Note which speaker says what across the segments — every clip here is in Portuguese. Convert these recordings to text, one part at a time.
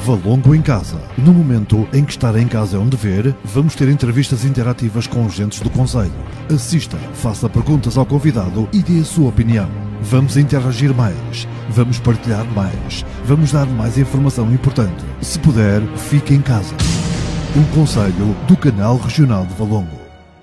Speaker 1: Valongo em Casa. No momento em que estar em casa é um dever, vamos ter entrevistas interativas com agentes do Conselho. Assista, faça perguntas ao convidado e dê a sua opinião. Vamos interagir mais, vamos partilhar mais, vamos dar mais informação importante. Se puder, fique em casa. Um conselho do Canal Regional de Valongo.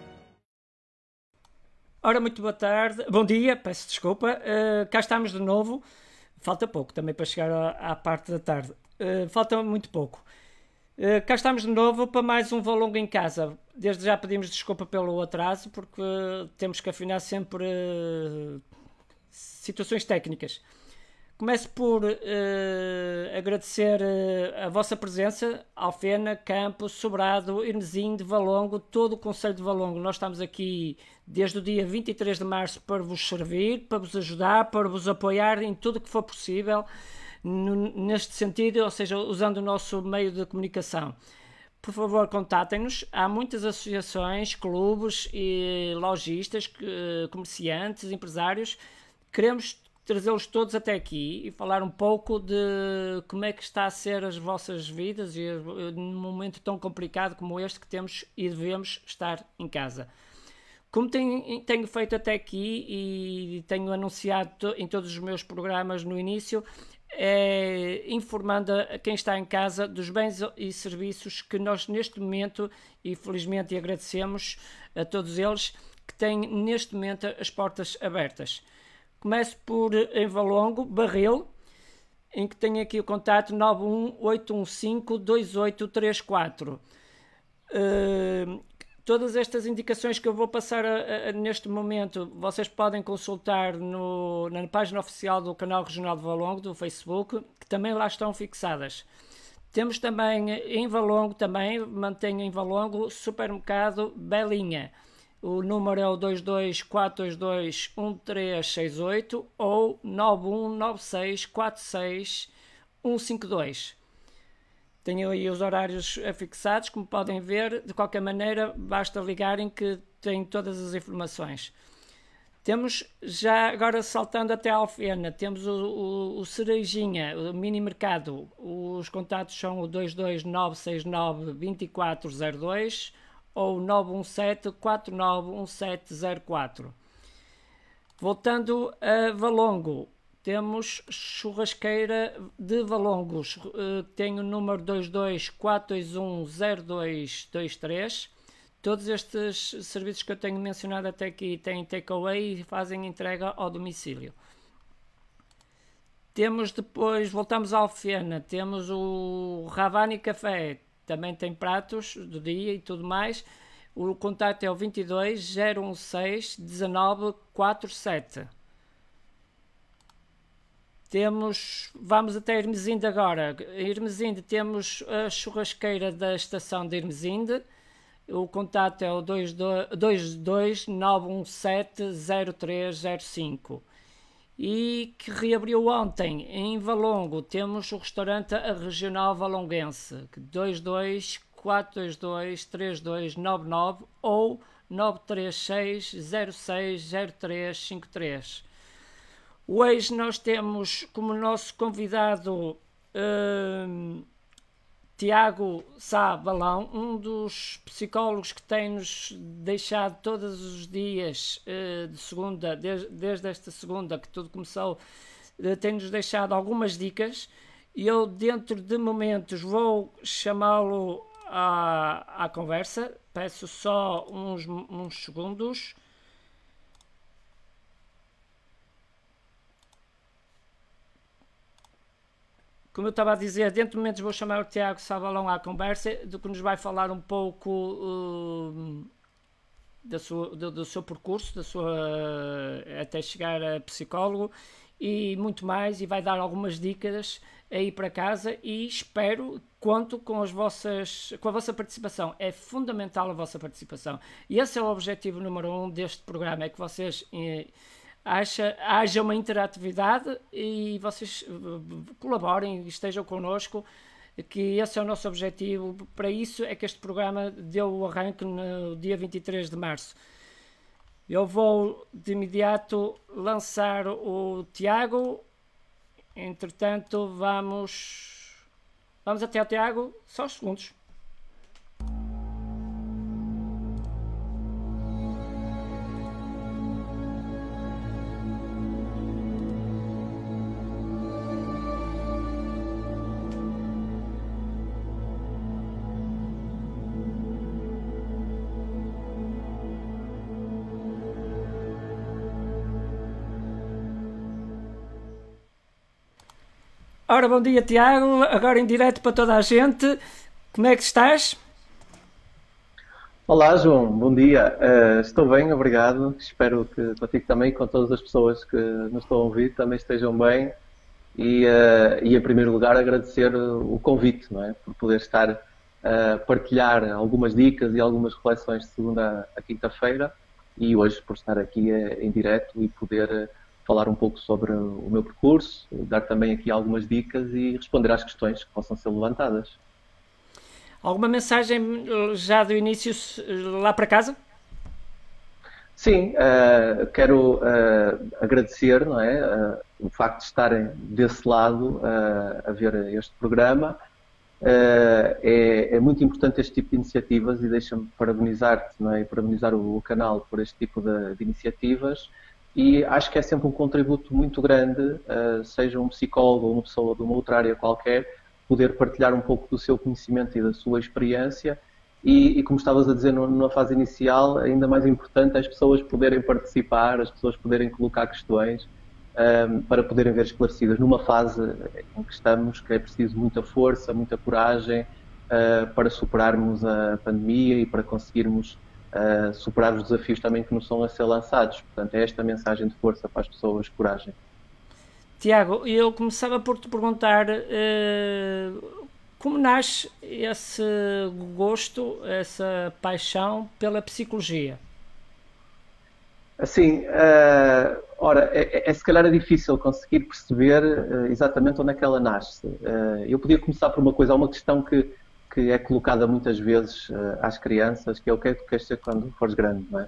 Speaker 2: Ora, muito boa tarde, bom dia, peço desculpa, cá estamos de novo, falta pouco também para chegar à parte da tarde, falta muito pouco. Cá estamos de novo para mais um Valongo em Casa. Desde já pedimos desculpa pelo atraso, porque temos que afinar sempre situações técnicas. Começo por agradecer a vossa presença, Alfena, Campos, Sobrado, Hermesinde, Valongo, todo o Conselho de Valongo. Nós estamos aqui desde o dia 23 de março para vos servir, para vos ajudar, para vos apoiar em tudo o que for possível neste sentido, ou seja, usando o nosso meio de comunicação. Por favor, contatem-nos. Há muitas associações, clubes e lojistas, comerciantes, empresários. Queremos trazê-los todos até aqui e falar um pouco de como é que está a ser as vossas vidas e num momento tão complicado como este que temos e devemos estar em casa. Como tenho feito até aqui e tenho anunciado em todos os meus programas no início, informando a quem está em casa dos bens e serviços que nós neste momento, e felizmente agradecemos a todos eles, que têm neste momento as portas abertas. Começo por em Valongo, Barril, em que tenho aqui o contato 918152834. Todas estas indicações que eu vou passar neste momento, vocês podem consultar na página oficial do Canal Regional de Valongo, do Facebook, que também lá estão fixadas. Temos também em Valongo, mantenho em Valongo, Supermercado Belinha. O número é o 224221368 ou 919646152. Tenho aí os horários fixados, como podem ver. De qualquer maneira, basta ligarem que têm todas as informações. Temos, já agora saltando até a Alfena, temos o Cerejinha, o mini mercado. Os contatos são o 229692402 ou 917-491704. Voltando a Valongo, temos churrasqueira de Valongos, tem o número 224210223. Todos estes serviços que eu tenho mencionado até aqui têm takeaway e fazem entrega ao domicílio. Temos depois, voltamos à Alfena, temos o Ravani Café, também tem pratos do dia e tudo mais. O contato é o 22 016 1947. Vamos até Hermesinde agora. Em Hermesinde temos a churrasqueira da estação de Hermesinde. O contato é o 229170305. E que reabriu ontem em Valongo, temos o restaurante A Regional Valonguense, 224223299 ou 936060353. Hoje nós temos como nosso convidado Tiago Sá Balão, um dos psicólogos que tem-nos deixado todos os dias de segunda, desde esta segunda que tudo começou, tem-nos deixado algumas dicas e eu dentro de momentos vou chamá-lo à conversa. Peço só uns segundos. Como eu estava a dizer, dentro de momentos vou chamar o Tiago Sabalão à conversa, do que nos vai falar um pouco do seu percurso, até chegar a psicólogo e muito mais, e vai dar algumas dicas aí para casa e conto com a vossa participação. É fundamental a vossa participação. E esse é o objetivo número 1 deste programa, é que vocês haja uma interatividade e vocês colaborem e estejam connosco, que esse é o nosso objetivo. Para isso é que este programa deu o arranque no dia 23 de março. Eu vou de imediato lançar o Tiago. Entretanto, vamos Vamos até ao Tiago, só os segundos. Ora, bom dia, Tiago, agora em direto para toda a gente. Como é que estás?
Speaker 3: Olá, João, bom dia. Estou bem, obrigado. Espero que contigo também, com todas as pessoas que nos estão a ouvir, também estejam bem. Em primeiro lugar, agradecer o convite, não é? Por poder estar a partilhar algumas dicas e algumas reflexões de segunda a quinta-feira e hoje por estar aqui em direto e poder falar um pouco sobre o meu percurso, dar também aqui algumas dicas e responder às questões que possam ser levantadas.
Speaker 2: Alguma mensagem já do início lá para casa?
Speaker 3: Sim, quero agradecer, não é, o facto de estarem desse lado a ver este programa. É muito importante este tipo de iniciativas e deixa-me parabenizar-te, não é, e parabenizar o canal por este tipo de iniciativas. E acho que é sempre um contributo muito grande, seja um psicólogo ou uma pessoa de uma outra área qualquer, poder partilhar um pouco do seu conhecimento e da sua experiência e como estavas a dizer numa fase inicial, ainda mais importante é as pessoas poderem participar, as pessoas poderem colocar questões para poderem ver esclarecidas numa fase em que estamos, que é preciso muita força, muita coragem para superarmos a pandemia e para conseguirmos superar os desafios também que nos são a ser lançados. Portanto, é esta mensagem de força para as pessoas, coragem.
Speaker 2: Tiago, eu começava por te perguntar como nasce esse gosto, essa paixão pela psicologia?
Speaker 3: Assim, ora, se calhar é difícil conseguir perceber exatamente onde é que ela nasce. Eu podia começar por uma coisa, há uma questão que é colocada muitas vezes às crianças, que é o que é que tu queres ser quando fores grande, não é?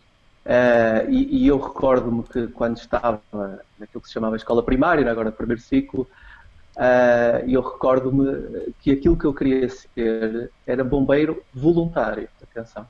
Speaker 3: E eu recordo-me que quando estava naquilo que se chamava escola primária, agora primeiro ciclo, eu recordo-me que aquilo que eu queria ser era bombeiro voluntário, atenção.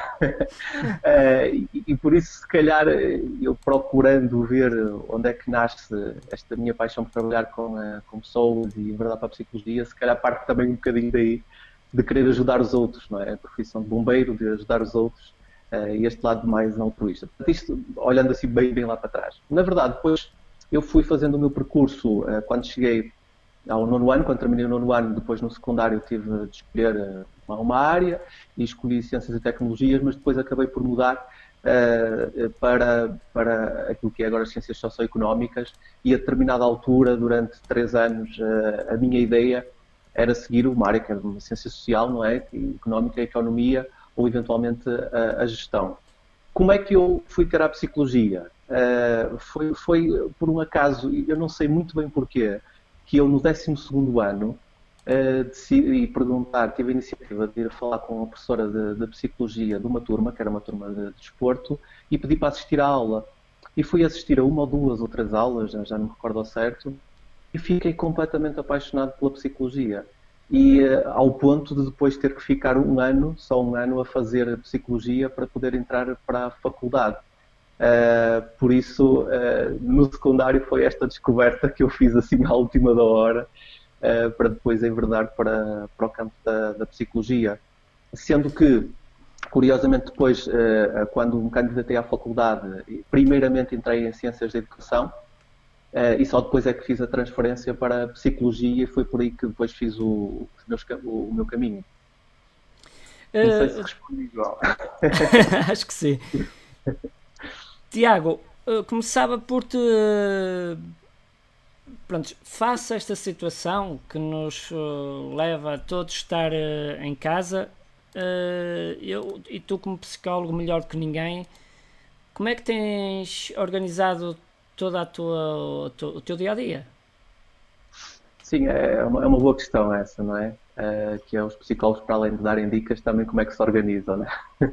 Speaker 3: E por isso, se calhar, eu procurando ver onde é que nasce esta minha paixão por trabalhar com pessoas e, em verdade, para a psicologia, se calhar parte também um bocadinho daí de querer ajudar os outros, não é? A profissão de bombeiro, de ajudar os outros, e este lado mais altruísta. Portanto, isto, olhando assim bem lá para trás. Na verdade, depois eu fui fazendo o meu percurso, quando cheguei ao nono ano, quando terminei o nono ano, depois no secundário tive de escolher uma área e escolhi Ciências e Tecnologias, mas depois acabei por mudar para aquilo que é agora as Ciências Socioeconómicas e a determinada altura, durante 3 anos, a minha ideia era seguir uma área que era uma ciência social, não é? Económica, a economia ou eventualmente a gestão. Como é que eu fui ter a psicologia? Foi por um acaso, eu não sei muito bem porquê, que eu no 12º ano decidi perguntar, tive a iniciativa de ir falar com uma professora de psicologia de uma turma, que era uma turma de desporto, e pedi para assistir à aula. E fui assistir a uma ou 2 ou 3 aulas, já não me recordo ao certo, e fiquei completamente apaixonado pela psicologia. E ao ponto de depois ter que ficar só um ano, a fazer psicologia para poder entrar para a faculdade. Por isso, no secundário foi esta descoberta que eu fiz assim à última da hora, para depois enverdar para o campo da psicologia. Sendo que, curiosamente, depois, quando me candidatei à faculdade, primeiramente entrei em Ciências da Educação, e só depois é que fiz a transferência para a psicologia e foi por aí que depois fiz o meu caminho. Não sei se respondi, João.
Speaker 2: Acho que sim. Tiago, começava por te... Pronto, face a esta situação que nos leva a todos estar em casa, eu e tu como psicólogo melhor do que ninguém, como é que tens organizado todo o teu dia-a-dia?
Speaker 3: Sim, é uma boa questão essa, não é? Que é os psicólogos, para além de darem dicas, também como é que se organizam, não é?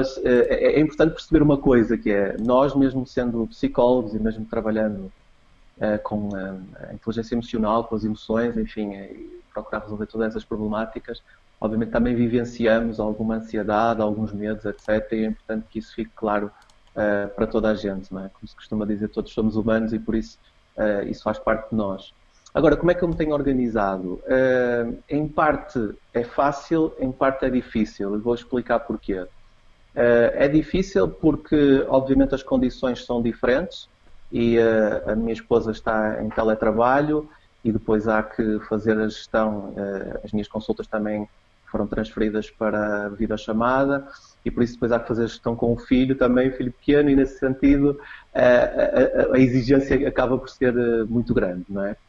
Speaker 3: É importante perceber uma coisa, que é, nós mesmo sendo psicólogos e mesmo trabalhando com a inteligência emocional, com as emoções, enfim, e procurar resolver todas essas problemáticas. Obviamente também vivenciamos alguma ansiedade, alguns medos, etc. E é importante que isso fique claro para toda a gente, não é? Como se costuma dizer, todos somos humanos e por isso isso faz parte de nós. Agora, como é que eu me tenho organizado? Em parte é fácil, em parte é difícil. Eu vou explicar porquê. É difícil porque, obviamente, as condições são diferentes e a minha esposa está em teletrabalho e depois há que fazer a gestão. As minhas consultas também foram transferidas para videochamada e por isso depois há que fazer a gestão com o filho também, filho pequeno, e nesse sentido a exigência acaba por ser muito grande, não é?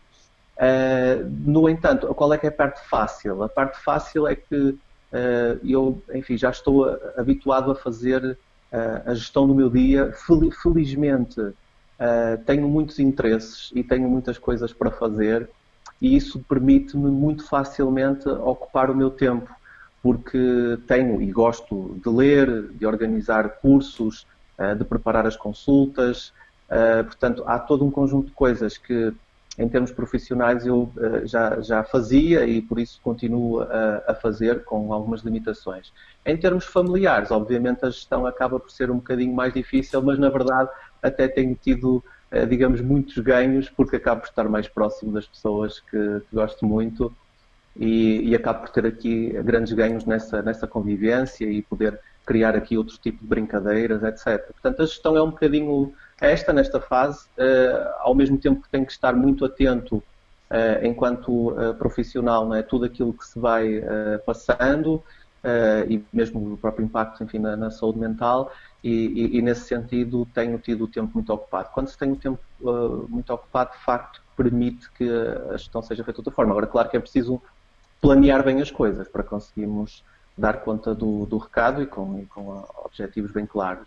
Speaker 3: No entanto, qual é que é a parte fácil? A parte fácil é que eu, enfim, já estou habituado a fazer a gestão do meu dia. Felizmente, tenho muitos interesses e tenho muitas coisas para fazer e isso permite-me muito facilmente ocupar o meu tempo, porque tenho e gosto de ler, de organizar cursos, de preparar as consultas, portanto, há todo um conjunto de coisas que em termos profissionais eu já fazia e por isso continuo a fazer com algumas limitações. Em termos familiares, obviamente a gestão acaba por ser um bocadinho mais difícil, mas na verdade até tenho tido, digamos, muitos ganhos porque acabo por estar mais próximo das pessoas que gosto muito e acabo por ter aqui grandes ganhos nessa convivência e poder criar aqui outro tipo de brincadeiras, etc. Portanto, a gestão é um bocadinho nesta fase, ao mesmo tempo que tenho que estar muito atento enquanto profissional, não é? Tudo aquilo que se vai passando e mesmo o próprio impacto, enfim, na saúde mental e nesse sentido tenho tido o tempo muito ocupado. Quando se tem o tempo muito ocupado, de facto, permite que a gestão seja feita de outra forma. Agora, claro que é preciso planear bem as coisas para conseguirmos dar conta do recado e com objetivos bem claros.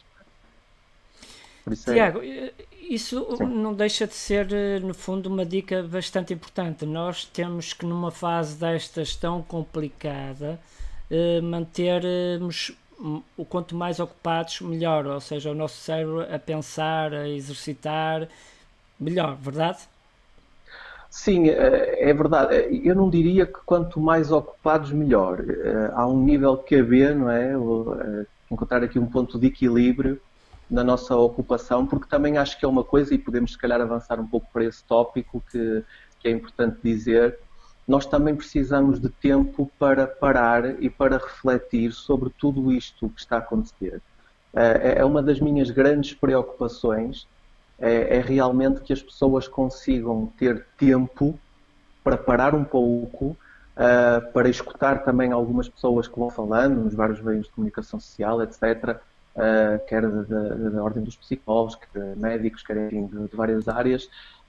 Speaker 2: Tiago, isso Sim. Não deixa de ser, no fundo, uma dica bastante importante. Nós temos que, numa fase destas tão complicada, mantermos o quanto mais ocupados, melhor. Ou seja, o nosso cérebro a pensar, a exercitar, melhor, verdade?
Speaker 3: Sim, é verdade. Eu não diria que quanto mais ocupados, melhor. Há um nível que haver, não é? Encontrar aqui um ponto de equilíbrio na nossa ocupação, porque também acho que é uma coisa, e podemos se calhar avançar um pouco para esse tópico que é importante dizer, nós também precisamos de tempo para parar e para refletir sobre tudo isto que está a acontecer. É uma das minhas grandes preocupações, é realmente que as pessoas consigam ter tempo para parar um pouco, para escutar também algumas pessoas que vão falando nos vários meios de comunicação social, etc., quer da ordem dos psicólogos, quer médicos, quer enfim, de várias áreas,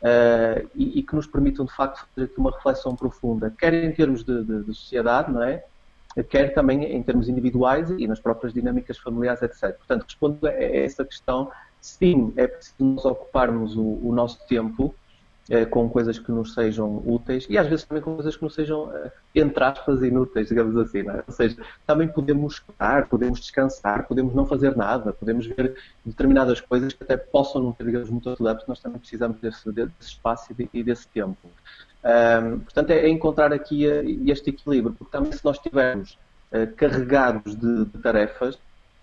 Speaker 3: e que nos permitam de facto fazer aqui uma reflexão profunda, quer em termos de sociedade, não é? Quer também em termos individuais e nas próprias dinâmicas familiares, etc. Portanto, respondendo a essa questão, sim, é preciso nós ocuparmos o nosso tempo com coisas que nos sejam úteis e às vezes também com coisas que nos sejam, entre aspas, inúteis, digamos assim, não é? Ou seja, também podemos escutar, podemos descansar, podemos não fazer nada, podemos ver determinadas coisas que até possam não ter, digamos, muito utilidade, porque nós também precisamos desse espaço e desse tempo. Portanto, é encontrar aqui este equilíbrio, porque também se nós estivermos carregados de tarefas,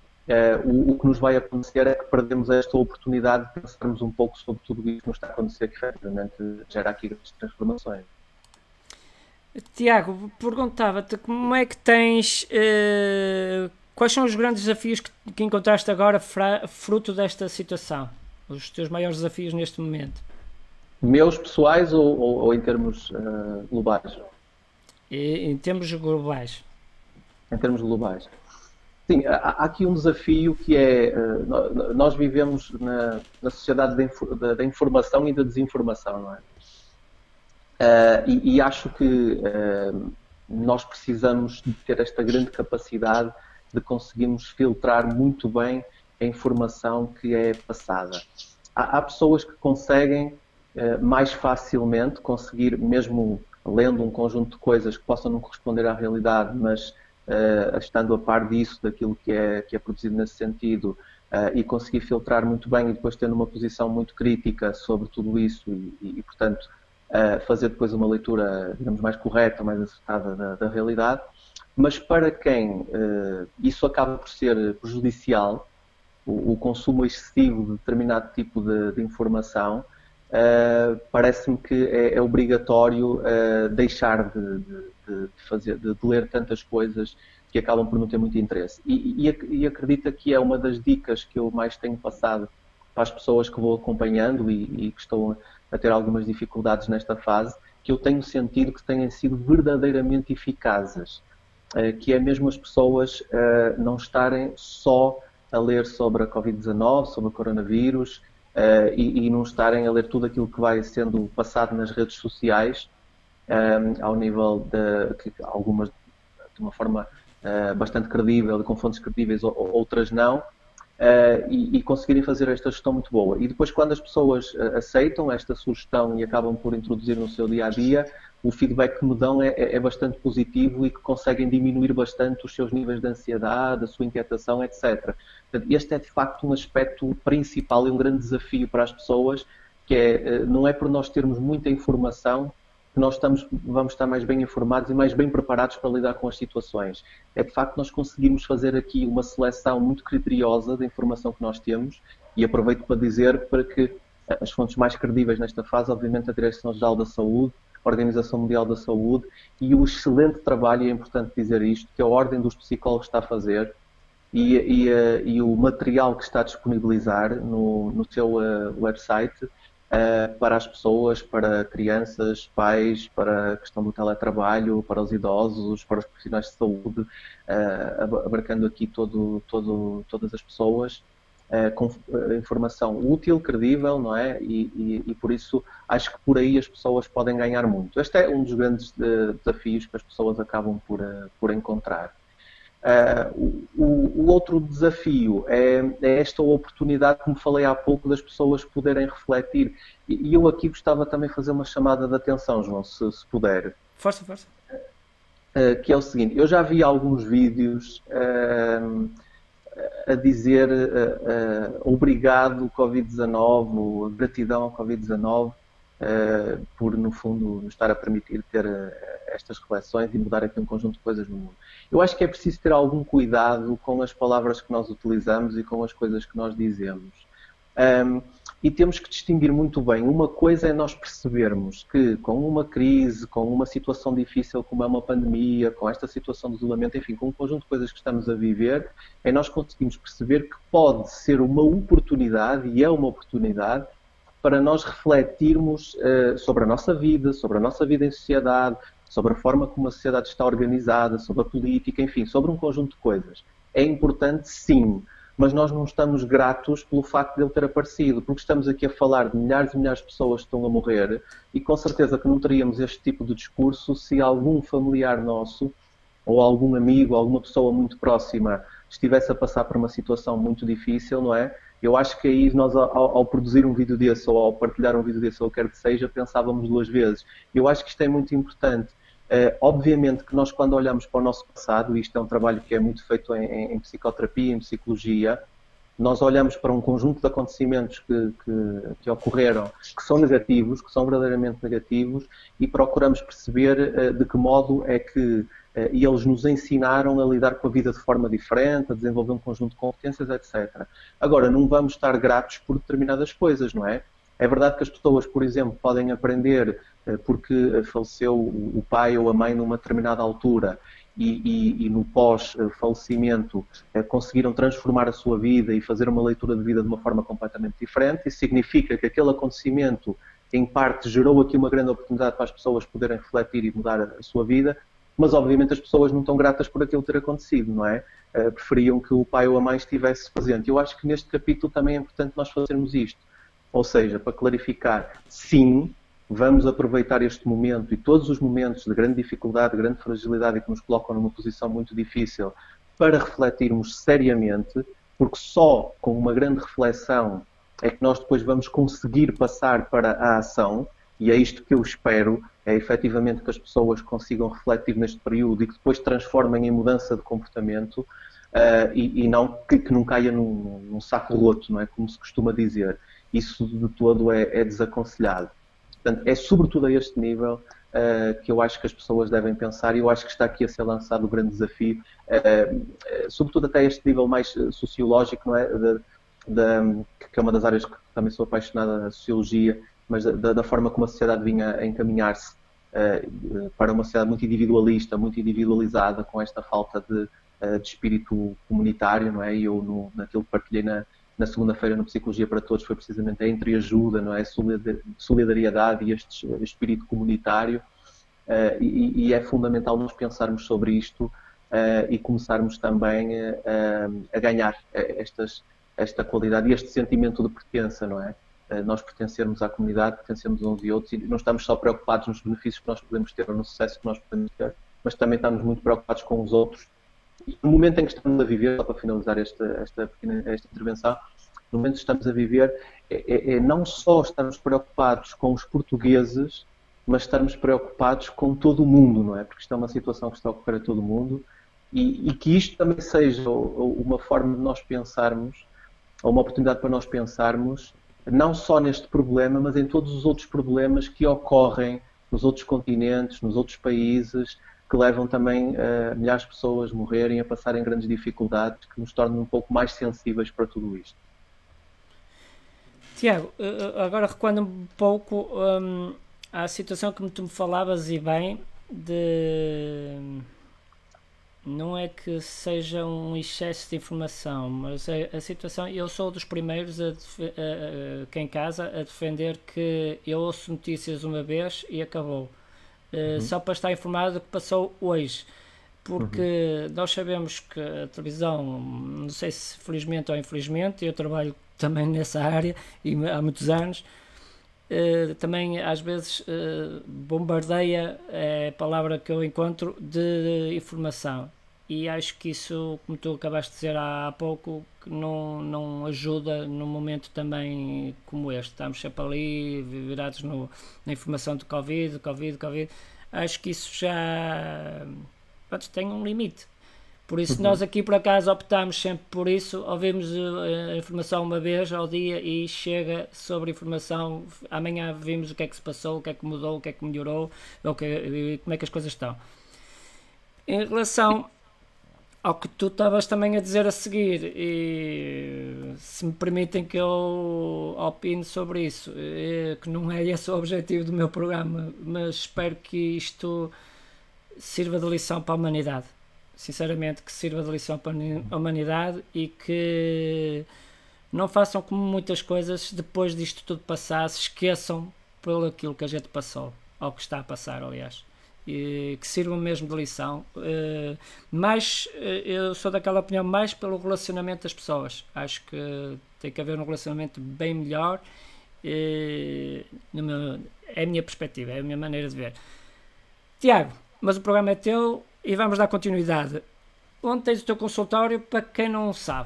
Speaker 3: o que nos vai acontecer é que perdemos esta oportunidade de pensarmos um pouco sobre tudo isso que nos está a acontecer, que efetivamente gera aqui grandes transformações.
Speaker 2: Tiago, perguntava-te como é que tens, quais são os grandes desafios que encontraste agora fruto desta situação? Os teus maiores desafios neste momento?
Speaker 3: Meus pessoais ou em termos globais?
Speaker 2: Em termos globais.
Speaker 3: Em termos globais. Sim, há aqui um desafio que é, nós vivemos na sociedade da informação e da desinformação, não é? E acho que nós precisamos de ter esta grande capacidade de conseguirmos filtrar muito bem a informação que é passada. Há pessoas que conseguem mais facilmente conseguir, mesmo lendo um conjunto de coisas que possam não corresponder à realidade, mas estando a par disso, daquilo que é produzido nesse sentido, e consegui filtrar muito bem e depois tendo uma posição muito crítica sobre tudo isso portanto, fazer depois uma leitura, digamos, mais correta, mais acertada da realidade. Mas para quem isso acaba por ser prejudicial, o consumo excessivo de determinado tipo de informação, parece-me que é obrigatório deixar de ler tantas coisas que acabam por não ter muito interesse. E acredito que é uma das dicas que eu mais tenho passado para as pessoas que vou acompanhando e que estão a ter algumas dificuldades nesta fase, que eu tenho sentido que têm sido verdadeiramente eficazes, que é mesmo as pessoas não estarem só a ler sobre a Covid-19, sobre o coronavírus, e não estarem a ler tudo aquilo que vai sendo passado nas redes sociais, ao nível de algumas de uma forma bastante credível, com fontes credíveis, outras não, e conseguirem fazer esta gestão muito boa. E depois, quando as pessoas aceitam esta sugestão e acabam por introduzir no seu dia-a-dia, o feedback que me dão é bastante positivo e que conseguem diminuir bastante os seus níveis de ansiedade, a sua inquietação, etc. Portanto, este é, de facto, um aspecto principal e um grande desafio para as pessoas, que não é por nós termos muita informação que nós vamos estar mais bem informados e mais bem preparados para lidar com as situações. É, de facto, nós conseguimos fazer aqui uma seleção muito criteriosa da informação que nós temos, e aproveito para dizer para que as fontes mais credíveis nesta fase, obviamente, a Direção-Geral da Saúde, a Organização Mundial da Saúde e o excelente trabalho, e é importante dizer isto, que a Ordem dos Psicólogos está a fazer e o material que está a disponibilizar no seu website para as pessoas, para crianças, pais, para a questão do teletrabalho, para os idosos, para os profissionais de saúde, abarcando aqui todas as pessoas, com informação útil, credível, não é? E por isso acho que por aí as pessoas podem ganhar muito. Este é um dos grandes desafios que as pessoas acabam por encontrar. O outro desafio é esta oportunidade, como falei há pouco, das pessoas poderem refletir. E eu aqui gostava também de fazer uma chamada de atenção, João, se puder.
Speaker 2: Força, força.
Speaker 3: Que é o seguinte, eu já vi alguns vídeos a dizer obrigado Covid-19, gratidão ao Covid-19, por, no fundo, nos estar a permitir ter estas reflexões e mudar aqui um conjunto de coisas no mundo. Eu acho que é preciso ter algum cuidado com as palavras que nós utilizamos e com as coisas que nós dizemos. E temos que distinguir muito bem. Uma coisa é nós percebermos que com uma crise, com uma situação difícil como é uma pandemia, com esta situação de isolamento, enfim, com um conjunto de coisas que estamos a viver, nós conseguimos perceber que pode ser uma oportunidade, e é uma oportunidade, para nós refletirmos sobre a nossa vida em sociedade, sobre a forma como a sociedade está organizada, sobre a política, enfim, sobre um conjunto de coisas. É importante, sim, mas nós não estamos gratos pelo facto de ele ter aparecido, porque estamos aqui a falar de milhares e milhares de pessoas que estão a morrer, e com certeza que não teríamos este tipo de discurso se algum familiar nosso, ou algum amigo, alguma pessoa muito próxima, estivesse a passar por uma situação muito difícil, não é? Eu acho que aí nós, ao produzir um vídeo desse, ou ao partilhar um vídeo desse, ou quer que seja, pensávamos duas vezes. Eu acho que isto é muito importante. Obviamente que nós, quando olhamos para o nosso passado, e isto é um trabalho que é muito feito em psicoterapia, em psicologia, nós olhamos para um conjunto de acontecimentos que ocorreram, que são negativos, que são verdadeiramente negativos, e procuramos perceber de que modo é que eles nos ensinaram a lidar com a vida de forma diferente, a desenvolver um conjunto de competências, etc. Agora, não vamos estar gratos por determinadas coisas, não é? É verdade que as pessoas, por exemplo, podem aprender porque faleceu o pai ou a mãe numa determinada altura e no pós-falecimento conseguiram transformar a sua vida e fazer uma leitura de vida de uma forma completamente diferente. Isso significa que aquele acontecimento, em parte, gerou aqui uma grande oportunidade para as pessoas poderem refletir e mudar a sua vida, mas obviamente as pessoas não estão gratas por aquilo ter acontecido, não é? Preferiam que o pai ou a mãe estivesse presente. Eu acho que neste capítulo também é importante nós fazermos isto. Ou seja, para clarificar, sim, vamos aproveitar este momento e todos os momentos de grande dificuldade, de grande fragilidade e que nos colocam numa posição muito difícil para refletirmos seriamente, porque só com uma grande reflexão é que nós depois vamos conseguir passar para a ação, e é isto que eu espero, é efetivamente que as pessoas consigam refletir neste período e que depois transformem em mudança de comportamento, e não que não caia num saco roto, não é? Como se costuma dizer. Isso de todo é desaconselhado. Portanto, é sobretudo a este nível que eu acho que as pessoas devem pensar, e eu acho que está aqui a ser lançado o grande desafio, sobretudo até este nível mais sociológico, não é? Que é uma das áreas que também sou apaixonada, a sociologia, mas da forma como a sociedade vinha a encaminhar-se para uma sociedade muito individualista, muito individualizada, com esta falta de espírito comunitário, não é? E eu, naquilo que partilhei na segunda-feira no Psicologia para Todos, foi precisamente a entreajuda, não é? Solidariedade e este espírito comunitário, e é fundamental nós pensarmos sobre isto e começarmos também a ganhar esta qualidade e este sentimento de pertença, não é? Nós pertencermos à comunidade, pertencemos uns e outros, e não estamos só preocupados nos benefícios que nós podemos ter ou no sucesso que nós podemos ter, mas também estamos muito preocupados com os outros. E no momento em que estamos a viver, só para finalizar esta intervenção, no momento que estamos a viver, não só estarmos preocupados com os portugueses, mas estarmos preocupados com todo o mundo, não é? Porque isto é uma situação que está a ocorrer a todo o mundo, e que isto também seja uma forma de nós pensarmos, ou uma oportunidade para nós pensarmos, não só neste problema, mas em todos os outros problemas que ocorrem nos outros continentes, nos outros países, que levam também a milhares de pessoas a morrerem, a passarem grandes dificuldades, que nos tornam um pouco mais sensíveis para tudo isto.
Speaker 2: Tiago, agora recuando um pouco à situação que tu me falavas, e bem, não é que seja um excesso de informação, mas a situação, eu sou dos primeiros que em casa a defender que eu ouço notícias uma vez e acabou. Só para estar informado do que passou hoje, porque nós sabemos que a televisão, não sei se felizmente ou infelizmente, eu trabalho também nessa área e há muitos anos, também às vezes bombardeia, é a palavra que eu encontro, de informação, e acho que isso, como tu acabaste de dizer há pouco, que não ajuda num momento também como este. Estamos sempre ali virados na informação de Covid. Acho que isso já tem um limite. Por isso nós aqui por acaso optamos sempre por isso, ouvimos a informação uma vez ao dia e chega sobre informação, amanhã vimos o que é que se passou, o que é que mudou, o que é que melhorou, como é que as coisas estão. Em relação ao que tu estavas também a dizer a seguir, e se me permitem que eu opine sobre isso, que não é esse o objetivo do meu programa, mas espero que isto sirva de lição para a humanidade. Sinceramente, que sirva de lição para a humanidade, e que não façam como muitas coisas, depois disto tudo passar, se esqueçam pelo aquilo que a gente passou, ou que está a passar, aliás. E que sirvam mesmo de lição, mas eu sou daquela opinião, mais pelo relacionamento das pessoas. Acho que tem que haver um relacionamento bem melhor, é a minha perspectiva, é a minha maneira de ver. Tiago, mas o programa é teu e vamos dar continuidade. Onde tens o teu consultório, para quem não sabe?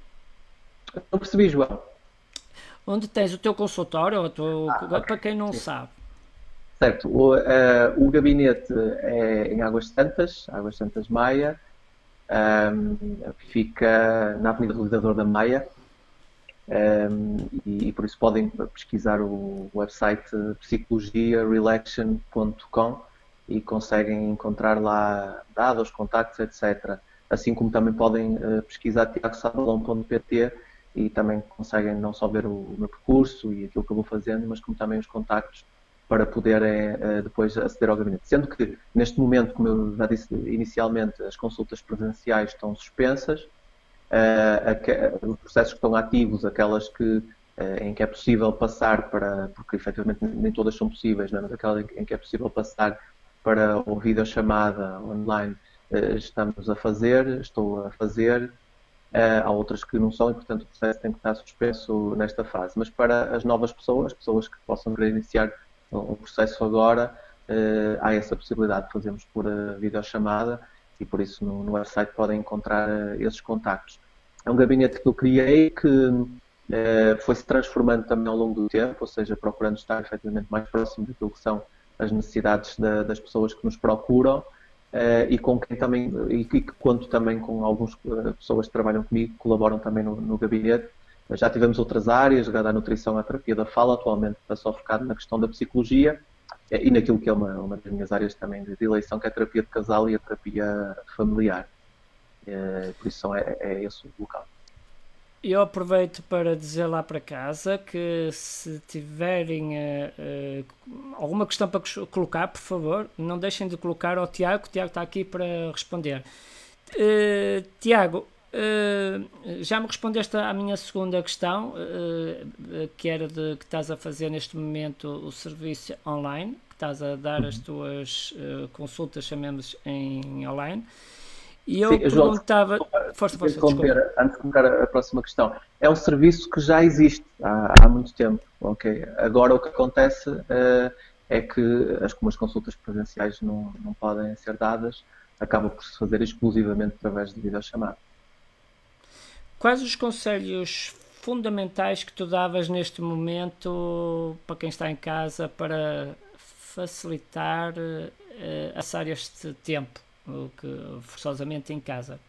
Speaker 3: Não percebi, João.
Speaker 2: Onde tens o teu consultório, para quem não sabe?
Speaker 3: Certo, o gabinete é em Águas Santas Maia, fica na Avenida Realizador da Maia, e por isso podem pesquisar o website psicologiarelaction.com e conseguem encontrar lá dados, contactos, etc. Assim como também podem pesquisar tiagosabalão.pt e também conseguem não só ver o meu percurso e aquilo que eu vou fazendo, mas como também os contactos para poderem depois aceder ao gabinete. Sendo que, neste momento, como eu já disse inicialmente, as consultas presenciais estão suspensas, os processos que estão ativos, aquelas em que é possível passar porque efetivamente nem todas são possíveis, não é? Mas aquelas em que é possível passar para a videochamada online, estou a fazer, há outras que não são, e portanto o processo tem que estar suspenso nesta fase. Mas para as novas pessoas que possam querer iniciar o processo agora, há essa possibilidade de fazermos por videochamada, e por isso no website podem encontrar esses contactos. É um gabinete que eu criei que foi-se transformando também ao longo do tempo, ou seja, procurando estar efetivamente mais próximo daquilo que são as necessidades das pessoas que nos procuram, e com quem também, e que conto também com algumas pessoas que trabalham comigo, que colaboram também no gabinete. Já tivemos outras áreas, ligada à nutrição, à terapia da fala, atualmente está só focado na questão da psicologia e naquilo que é uma das minhas áreas também de eleição, que é a terapia de casal e a terapia familiar. Por isso é esse o local.
Speaker 2: Eu aproveito para dizer lá para casa que se tiverem alguma questão para colocar, por favor, não deixem de colocar ao Tiago, que o Tiago está aqui para responder. Tiago, já me respondeste à minha segunda questão, que era de que estás a fazer neste momento o serviço online, que estás a dar as tuas consultas, chamemos em online. E eu perguntava... Força, desculpa.
Speaker 3: Antes de colocar a próxima questão. É um serviço que já existe há muito tempo. Okay? Agora o que acontece é que como as consultas presenciais não podem ser dadas, acaba por se fazer exclusivamente através de videochamada.
Speaker 2: Quais os conselhos fundamentais que tu davas neste momento para quem está em casa para facilitar passar este tempo que forçosamente em casa?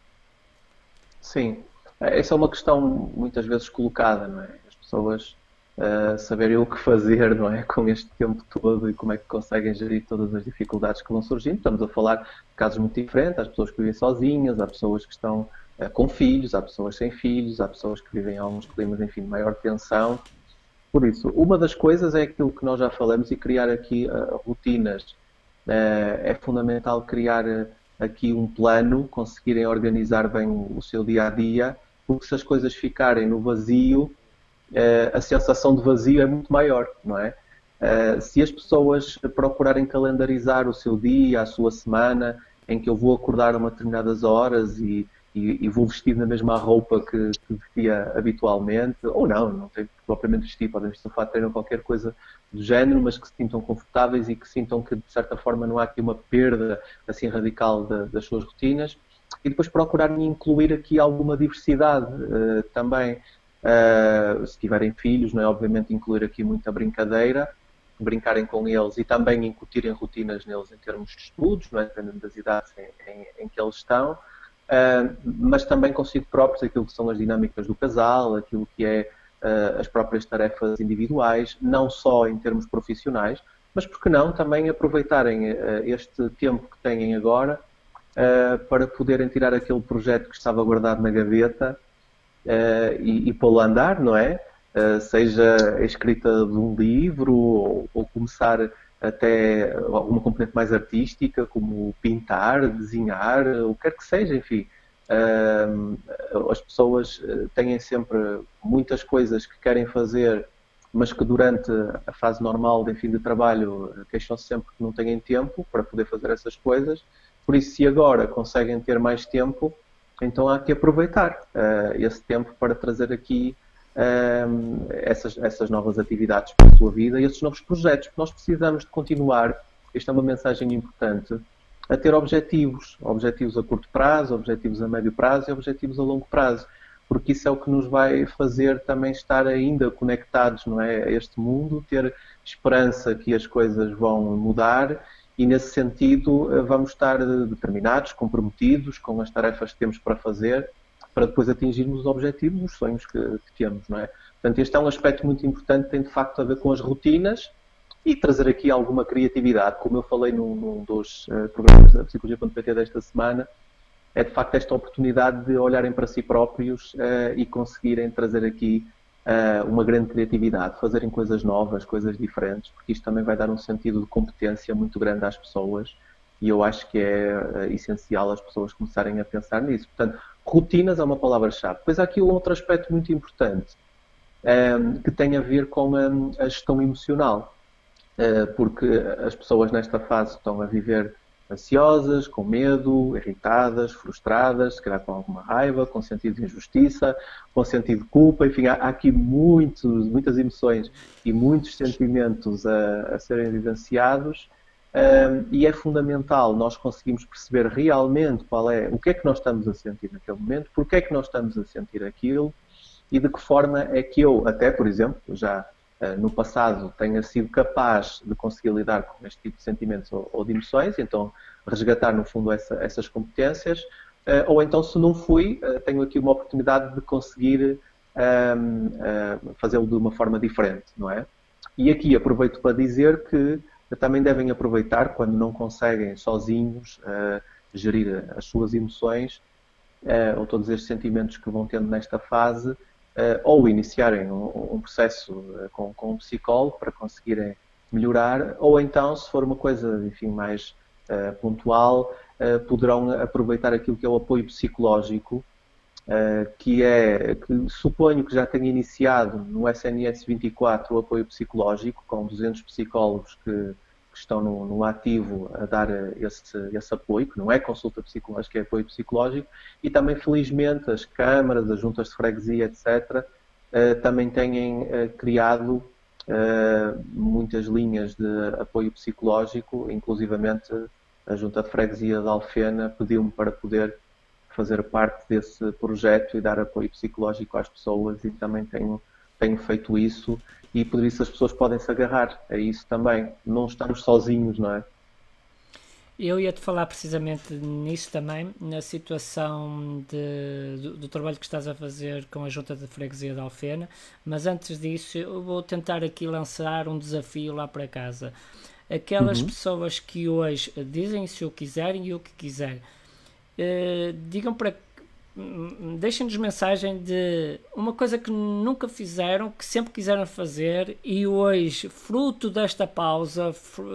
Speaker 3: Sim, essa é uma questão muitas vezes colocada, não é? As pessoas saberem o que fazer, não é? Com este tempo todo e como é que conseguem gerir todas as dificuldades que vão surgindo. Estamos a falar de casos muito diferentes, há pessoas que vivem sozinhas, há pessoas que estão com filhos, há pessoas sem filhos, há pessoas que vivem em alguns climas, enfim, de maior tensão. Por isso, uma das coisas é aquilo que nós já falamos e criar aqui rotinas. É fundamental criar aqui um plano, conseguirem organizar bem o seu dia-a-dia, porque se as coisas ficarem no vazio, a sensação de vazio é muito maior, não é? Se as pessoas procurarem calendarizar o seu dia, a sua semana, em que eu vou acordar a uma determinadas horas e vou vestir na mesma roupa que vestia habitualmente, ou não tem que propriamente vestir, podem vestir um fato de treino ou qualquer coisa do género, mas que se sintam confortáveis e que sintam que, de certa forma, não há aqui uma perda assim radical das suas rotinas. E depois procurarem incluir aqui alguma diversidade também. Se tiverem filhos, não é? Obviamente incluir aqui muita brincadeira, brincarem com eles e também incutirem rotinas neles em termos de estudos, não é? Dependendo das idades em que eles estão. Mas também consigo próprios aquilo que são as dinâmicas do casal, aquilo que é as próprias tarefas individuais, não só em termos profissionais, mas porque não também aproveitarem este tempo que têm agora para poderem tirar aquele projeto que estava guardado na gaveta e pô-lo a andar, não é? Seja a escrita de um livro ou começar até alguma componente mais artística, como pintar, desenhar, o que quer que seja, enfim. As pessoas têm sempre muitas coisas que querem fazer, mas que durante a fase normal de fim de trabalho queixam-se sempre que não têm tempo para poder fazer essas coisas. Por isso, se agora conseguem ter mais tempo, então há que aproveitar esse tempo para trazer aqui essas novas atividades para a sua vida e esses novos projetos. Nós precisamos de continuar, esta é uma mensagem importante, a ter objetivos a curto prazo, objetivos a médio prazo e objetivos a longo prazo, porque isso é o que nos vai fazer também estar ainda conectados, não é, a este mundo, ter esperança que as coisas vão mudar e, nesse sentido, vamos estar determinados, comprometidos com as tarefas que temos para fazer, para depois atingirmos os objetivos, os sonhos que temos, não é? Portanto, este é um aspecto muito importante, tem de facto a ver com as rotinas e trazer aqui alguma criatividade. Como eu falei num dos programas da Psicologia.pt desta semana, é de facto esta oportunidade de olharem para si próprios e conseguirem trazer aqui uma grande criatividade, fazerem coisas novas, coisas diferentes, porque isto também vai dar um sentido de competência muito grande às pessoas e eu acho que é essencial as pessoas começarem a pensar nisso. Portanto, rotinas é uma palavra-chave. Depois há aqui um outro aspecto muito importante que tem a ver com a gestão emocional, porque as pessoas nesta fase estão a viver ansiosas, com medo, irritadas, frustradas, se calhar com alguma raiva, com sentido de injustiça, com sentido de culpa, enfim, há aqui muitas emoções e muitos sentimentos a serem vivenciados e é fundamental nós conseguirmos perceber realmente o que é que nós estamos a sentir naquele momento, porque é que nós estamos a sentir aquilo e de que forma é que eu, até por exemplo, já no passado tenha sido capaz de conseguir lidar com este tipo de sentimentos ou de emoções, então resgatar no fundo essas competências, ou então se não fui, tenho aqui uma oportunidade de conseguir fazê-lo de uma forma diferente, não é? E aqui aproveito para dizer que também devem aproveitar quando não conseguem sozinhos gerir as suas emoções ou todos estes sentimentos que vão tendo nesta fase, ou iniciarem um processo com um psicólogo para conseguirem melhorar, ou então, se for uma coisa, enfim, mais pontual, poderão aproveitar aquilo que é o apoio psicológico, que suponho que já tenha iniciado no SNS 24 o apoio psicológico, com 200 psicólogos que estão no ativo a dar esse apoio, que não é consulta psicológica, é apoio psicológico, e também, felizmente, as câmaras, as juntas de freguesia, etc., também têm criado muitas linhas de apoio psicológico, inclusivamente a junta de freguesia de Alfena pediu-me para poder fazer parte desse projeto e dar apoio psicológico às pessoas, e também tenho feito isso, e por isso as pessoas podem se agarrar a isso também. Não estamos sozinhos, não é?
Speaker 2: Eu ia-te falar precisamente nisso também, na situação do trabalho que estás a fazer com a Junta de Freguesia de Alfena, mas antes disso eu vou tentar aqui lançar um desafio lá para casa. Aquelas pessoas que hoje dizem se o quiserem e o que quiserem, digam para deixem-nos mensagem de uma coisa que nunca fizeram, que sempre quiseram fazer e hoje, fruto desta pausa,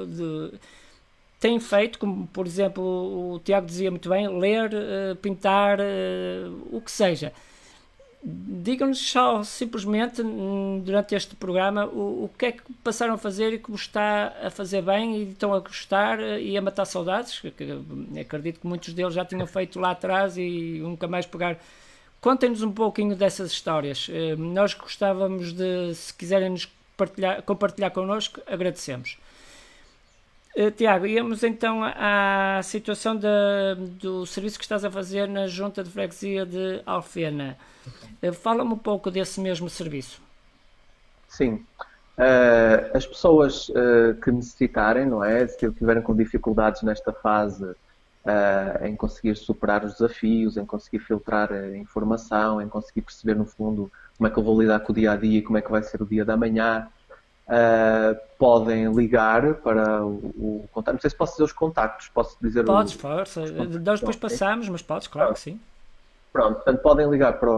Speaker 2: têm feito, como por exemplo o Tiago dizia muito bem, ler, pintar, o que seja. Digam-nos só simplesmente durante este programa o que é que passaram a fazer e que vos está a fazer bem e estão a gostar e a matar saudades, que acredito que muitos deles já tinham feito lá atrás e nunca mais pegar. Contem-nos um pouquinho dessas histórias. Nós gostávamos de, se quiserem nos compartilhar connosco, agradecemos. Tiago, íamos então à situação do serviço que estás a fazer na Junta de Freguesia de Alfena. Fala-me um pouco desse mesmo serviço.
Speaker 3: Sim. As pessoas que necessitarem, não é? Se tiverem com dificuldades nesta fase em conseguir superar os desafios, em conseguir filtrar a informação, em conseguir perceber no fundo como é que eu vou lidar com o dia-a-dia e como é que vai ser o dia da manhã, podem ligar para o contato. Não sei se posso dizer os contactos, posso dizer
Speaker 2: Podes, força. Nós depois passamos, mas podes, claro que sim.
Speaker 3: Pronto, portanto podem ligar para o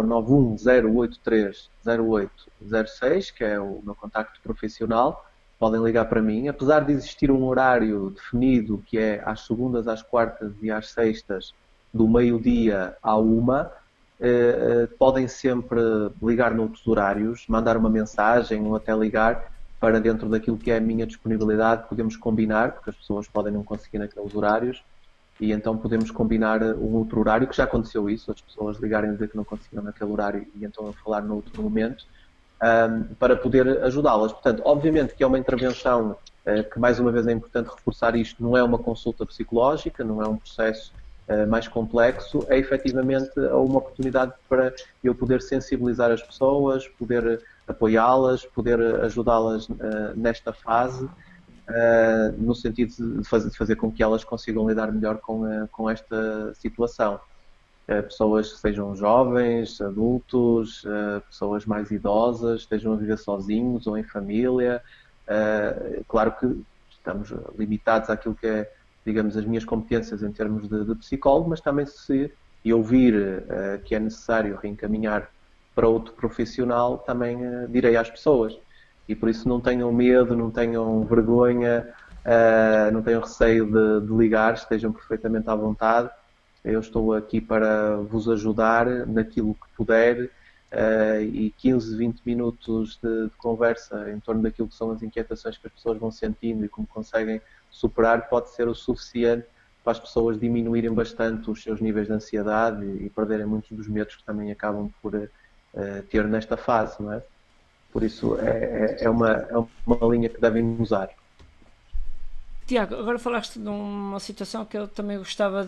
Speaker 3: 910830806, que é o meu contacto profissional. Podem ligar para mim. Apesar de existir um horário definido, que é às segundas, às quartas e às sextas, do meio-dia à 1, podem sempre ligar noutros horários, mandar uma mensagem ou até ligar para dentro daquilo que é a minha disponibilidade. Podemos combinar, porque as pessoas podem não conseguir naqueles horários, e então podemos combinar um outro horário, que já aconteceu isso, as pessoas ligarem a dizer que não conseguiram naquele horário e então a falar noutro momento, para poder ajudá-las. Portanto, obviamente que é uma intervenção que, mais uma vez, é importante reforçar isto, não é uma consulta psicológica, não é um processo mais complexo, é efetivamente uma oportunidade para eu poder sensibilizar as pessoas, poder apoiá-las, poder ajudá-las nesta fase, no sentido de fazer com que elas consigam lidar melhor com esta situação. Pessoas que sejam jovens, adultos, pessoas mais idosas, estejam a viver sozinhos ou em família. Claro que estamos limitados àquilo que é, digamos, as minhas competências em termos de psicólogo, mas também se eu vir que é necessário reencaminhar para outro profissional, também direi às pessoas. E por isso não tenham medo, não tenham vergonha, não tenham receio de ligar, estejam perfeitamente à vontade. Eu estou aqui para vos ajudar naquilo que puder, e 15, 20 minutos de conversa em torno daquilo que são as inquietações que as pessoas vão sentindo e como conseguem superar pode ser o suficiente para as pessoas diminuírem bastante os seus níveis de ansiedade e perderem muitos dos medos que também acabam por ter nesta fase, não é? Por isso é uma linha que devem usar.
Speaker 2: Tiago, agora falaste de uma situação que eu também gostava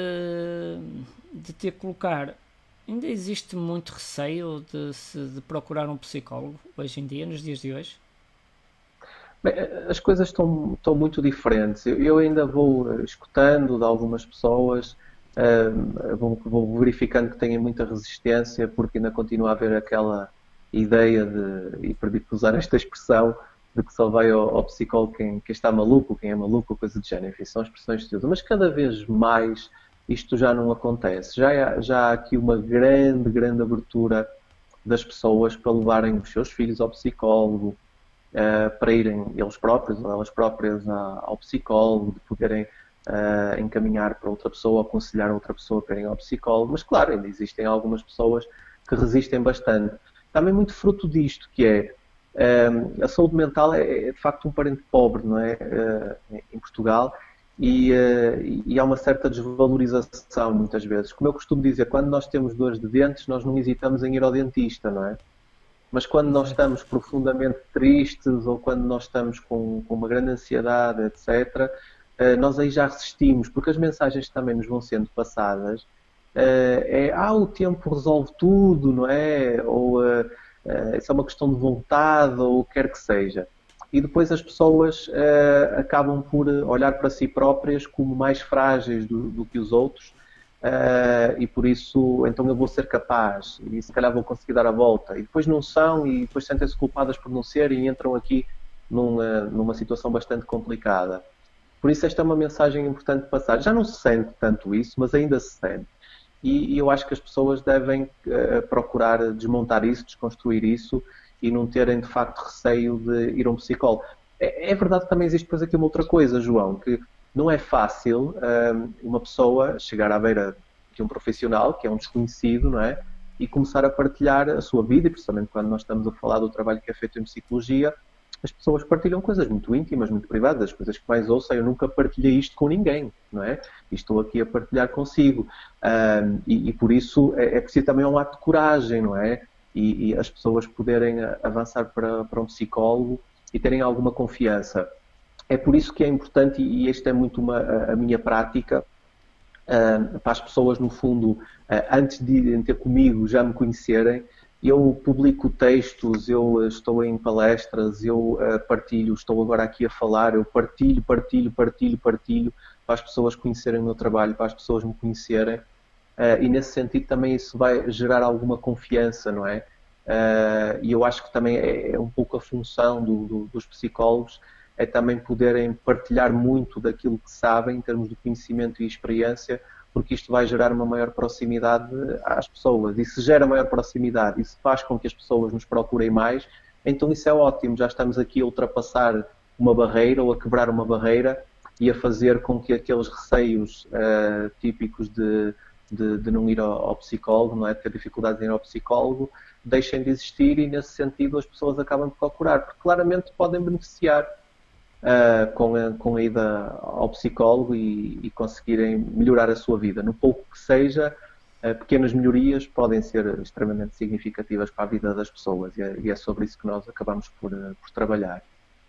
Speaker 2: de te colocar. Ainda existe muito receio de procurar um psicólogo hoje em dia, nos dias de hoje?
Speaker 3: Bem, as coisas estão muito diferentes. Eu ainda vou escutando de algumas pessoas, vou verificando que têm muita resistência, porque ainda continua a haver aquela ideia de, e permito usar esta expressão, de que só vai ao psicólogo quem está maluco, quem é maluco, coisa do género. Enfim, são expressões de uso. Mas cada vez mais isto já não acontece. Já há aqui uma grande, grande abertura das pessoas para levarem os seus filhos ao psicólogo, para irem eles próprios ou elas próprias ao psicólogo, de poderem encaminhar para outra pessoa, aconselhar outra pessoa para irem ao psicólogo. Mas claro, ainda existem algumas pessoas que resistem bastante. Também muito fruto disto, que é a saúde mental é de facto um parente pobre, não é? Em Portugal, e há uma certa desvalorização muitas vezes. Como eu costumo dizer, quando nós temos dores de dentes, nós não hesitamos em ir ao dentista, não é? Mas quando nós estamos profundamente tristes ou quando nós estamos com uma grande ansiedade, etc., nós aí já resistimos, porque as mensagens que também nos vão sendo passadas o tempo resolve tudo, não é? Ou isso é uma questão de vontade, ou o que quer que seja. E depois as pessoas acabam por olhar para si próprias como mais frágeis do que os outros, e por isso, então eu vou ser capaz, e se calhar vou conseguir dar a volta. E depois não são, e depois sentem-se culpadas por não ser, e entram aqui numa situação bastante complicada. Por isso esta é uma mensagem importante de passar. Já não se sente tanto isso, mas ainda se sente. E eu acho que as pessoas devem procurar desmontar isso, desconstruir isso e não terem de facto receio de ir a um psicólogo. É verdade que também existe depois aqui uma outra coisa, João, que não é fácil uma pessoa chegar à beira de um profissional, que é um desconhecido, não é? E começar a partilhar a sua vida, e principalmente quando nós estamos a falar do trabalho que é feito em psicologia, as pessoas partilham coisas muito íntimas, muito privadas, as coisas que mais ouço, eu nunca partilhei isto com ninguém, não é? E estou aqui a partilhar consigo. E por isso é preciso também um ato de coragem, não é? E as pessoas poderem avançar para um psicólogo e terem alguma confiança. É por isso que é importante, e esta é muito a minha prática, para as pessoas, no fundo, antes de irem ter comigo, já me conhecerem. Eu publico textos, eu estou em palestras, eu partilho, estou agora aqui a falar, eu partilho, para as pessoas conhecerem o meu trabalho, para as pessoas me conhecerem, e nesse sentido também isso vai gerar alguma confiança, não é? E eu acho que também é um pouco a função dos psicólogos, é também poderem partilhar muito daquilo que sabem em termos de conhecimento e experiência, porque isto vai gerar uma maior proximidade às pessoas. E se gera maior proximidade e se faz com que as pessoas nos procurem mais, então isso é ótimo. Já estamos aqui a ultrapassar uma barreira ou a quebrar uma barreira e a fazer com que aqueles receios típicos de não ir ao psicólogo, não é? De ter dificuldades em ir ao psicólogo, deixem de existir, e nesse sentido as pessoas acabam de procurar, porque claramente podem beneficiar com a ida ao psicólogo e conseguirem melhorar a sua vida. No pouco que seja, pequenas melhorias podem ser extremamente significativas para a vida das pessoas, e é sobre isso que nós acabamos por trabalhar.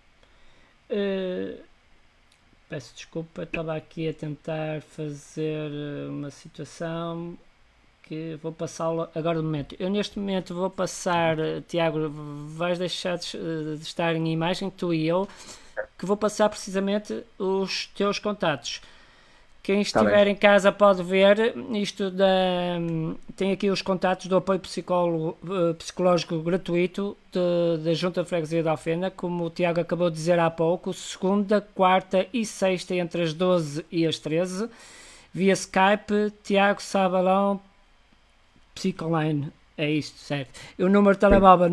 Speaker 2: Peço desculpa, estava aqui a tentar fazer uma situação que vou passá-lo agora no momento. Eu neste momento vou passar, Tiago, vais deixar de estar em imagem, tu e eu, que vou passar precisamente os teus contatos. Quem estiver em casa pode ver isto. Tem aqui os contatos do apoio psicológico gratuito da Junta de Freguesia de Alfena, como o Tiago acabou de dizer há pouco, segunda, quarta e sexta entre as 12 e as 13, via Skype. Tiago Sabalão Psicoline. É isto, certo. E o número de telemóvel